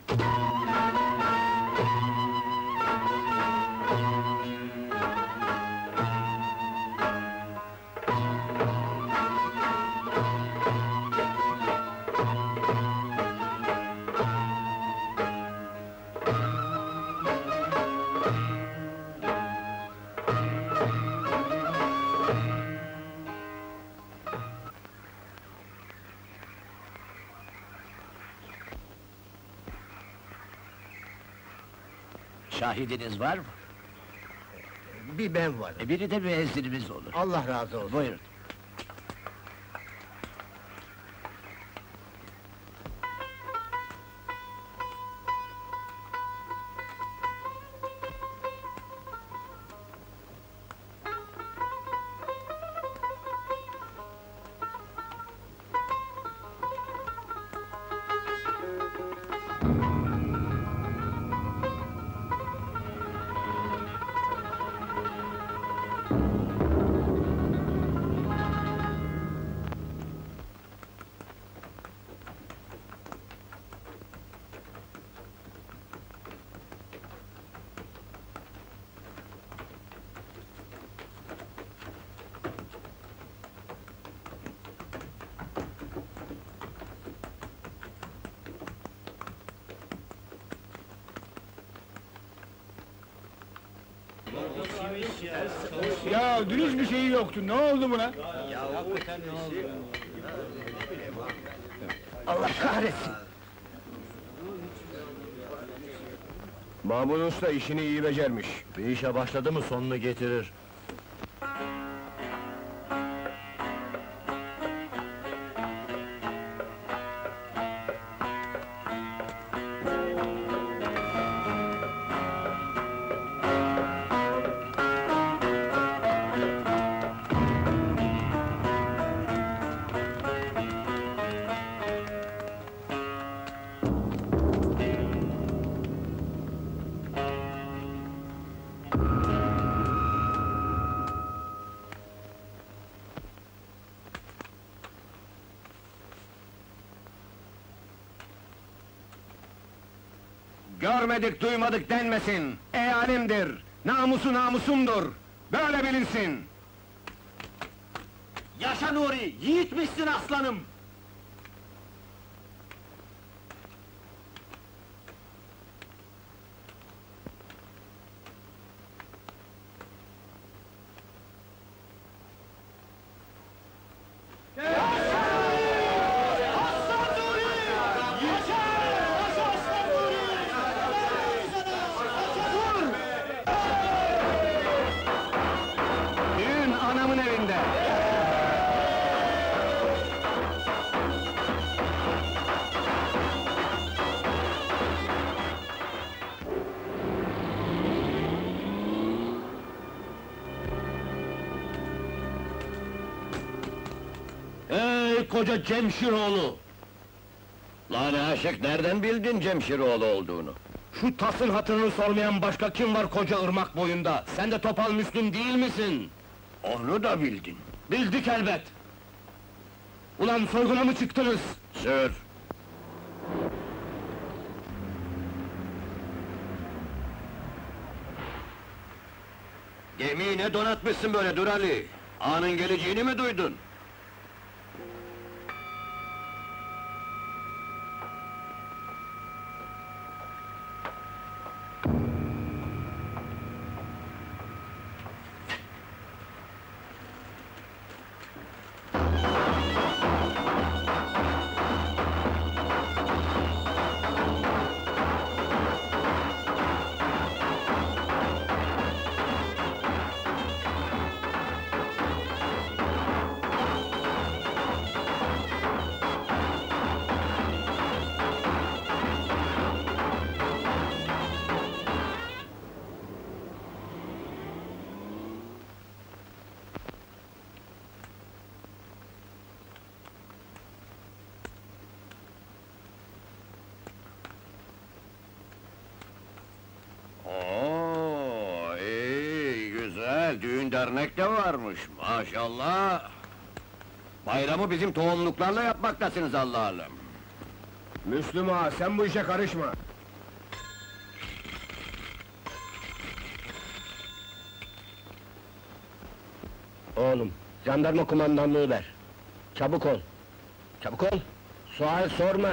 J: Şahidiniz var mı?
B: Bir ben varım.
J: E, biri de müezzinimiz olur.
B: Allah razı olsun.
J: Buyurun.
B: Ya dürüst bir şeyi yoktu, ne oldu buna?
J: Allah kahretsin!
B: Mahmud Usta işini iyi becermiş.
H: Bir işe başladı mı sonunu getirir.
B: Görmedik, duymadık denmesin! Eyalimdir, namusu namusumdur! Böyle bilinsin!
G: Yaşa Nuri, yiğitmişsin aslanım!
B: Düğün anamın evinde!
G: Ey koca Cemşiroğlu!
C: Lan aşık, nereden bildin Cemşiroğlu olduğunu?
F: Şu tasın hatırını sormayan başka kim var koca ırmak boyunda? Sen de Topal Müslüm değil misin?
C: Onu da bildin.
F: Bildik elbet! Ulan soyguna mı çıktınız?
C: Sür! Gemiyi ne donatmışsın böyle Dur Ali? Ağanın geleceğini mi duydun? Oo, iyi, güzel, düğün dernek de varmış, maşallah! Bayramı bizim tohumluklarla yapmaktasınız Allah alem!
B: Müslüm ağa, sen bu işe karışma!
J: Oğlum, jandarma kumandanlığı ver. Çabuk ol. Çabuk ol. Sual sorma.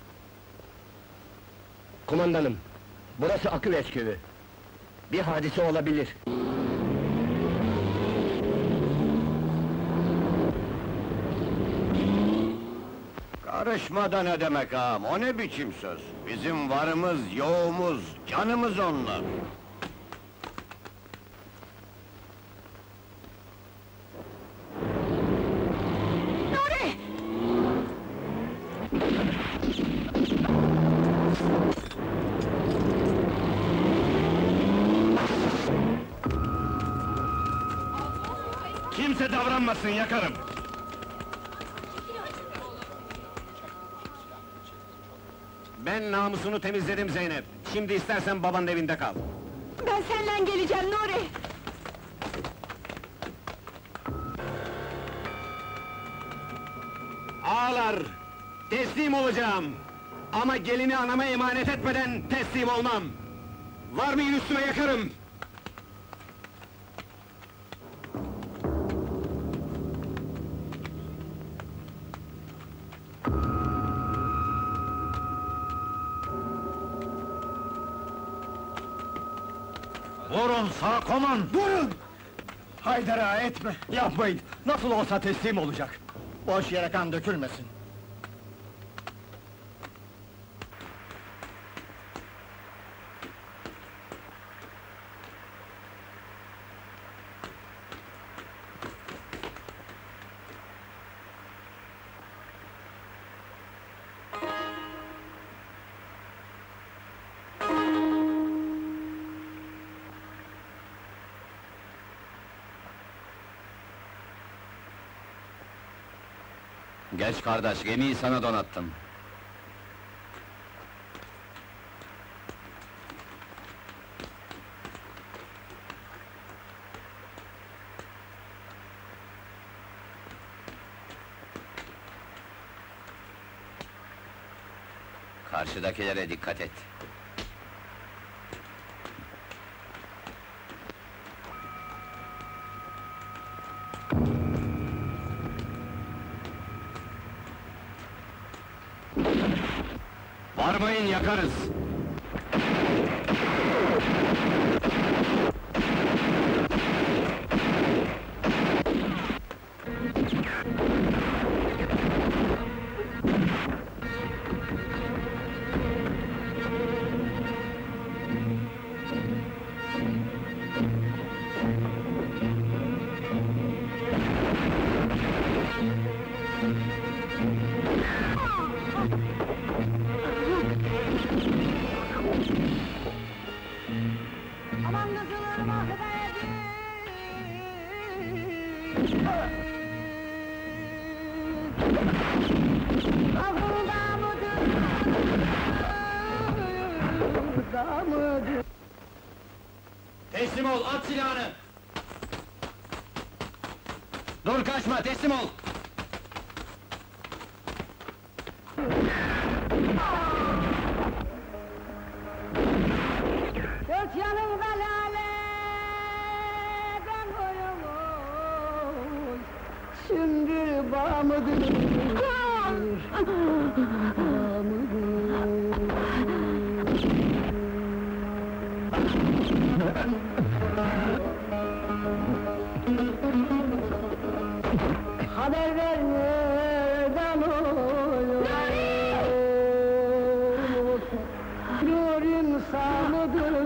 J: Kumandanım, burası Akıveç köyü. Bir hadise olabilir.
C: Karışma da ne demek ağam, o ne biçim söz? Bizim varımız, yoğumuz, canımız onlar.
I: Nuri!
B: Kimse davranmasın, yakarım! Ben namusunu temizledim Zeynep. Şimdi istersen babanın evinde kal.
I: Ben seninle geleceğim Nuri!
B: Ağalar! Teslim olacağım! Ama gelini anama emanet etmeden teslim olmam! Var mıyın üstüme yakarım!
H: Vurun sağ koman!
J: Durun! Haydar ağa etme! Yapmayın! Nasıl olsa teslim olacak! Boş yere kan dökülmesin!
C: Geç kardeş, gemiyi sana donattım. Karşıdakilere dikkat et.
B: Varmayın, yakarız!
K: Aman kızılırım affedersin! Ahırda mıdır? Ahırda mıdır?
B: Teslim ol, at silahını! Dur kaçma, teslim ol!
K: Dört yanımda lale, ben boyumuz, sümbül bağ mıdır? Bağ mıdır? Haber ver nereden olur? Nurun sağ mıdır?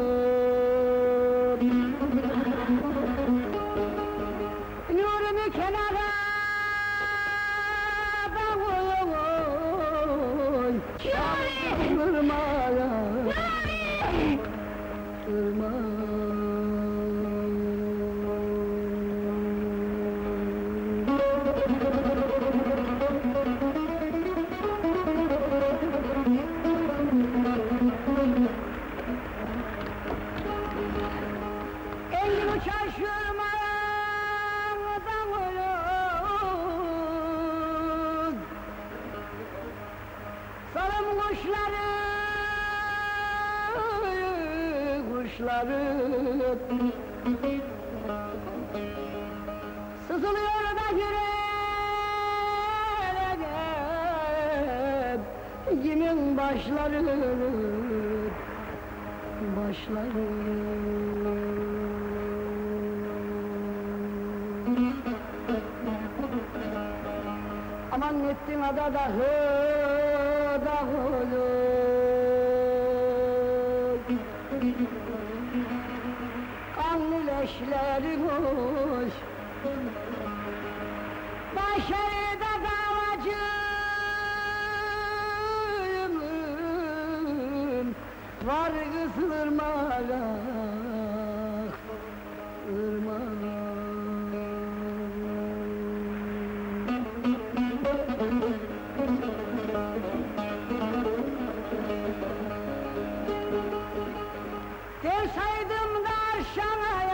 K: Nurumu kenara koyun. Irmağa, Engin uçar şırmağından vurun. Salım kuşları, kuşları Sızılıyor da yüreğim, kimin başları, başları. Aman ettin ada da hı da hülük, kanlı leşleri boş, başarıda davacıyım, var kız ırmak, ırmak. Gelseydim da Arşan'a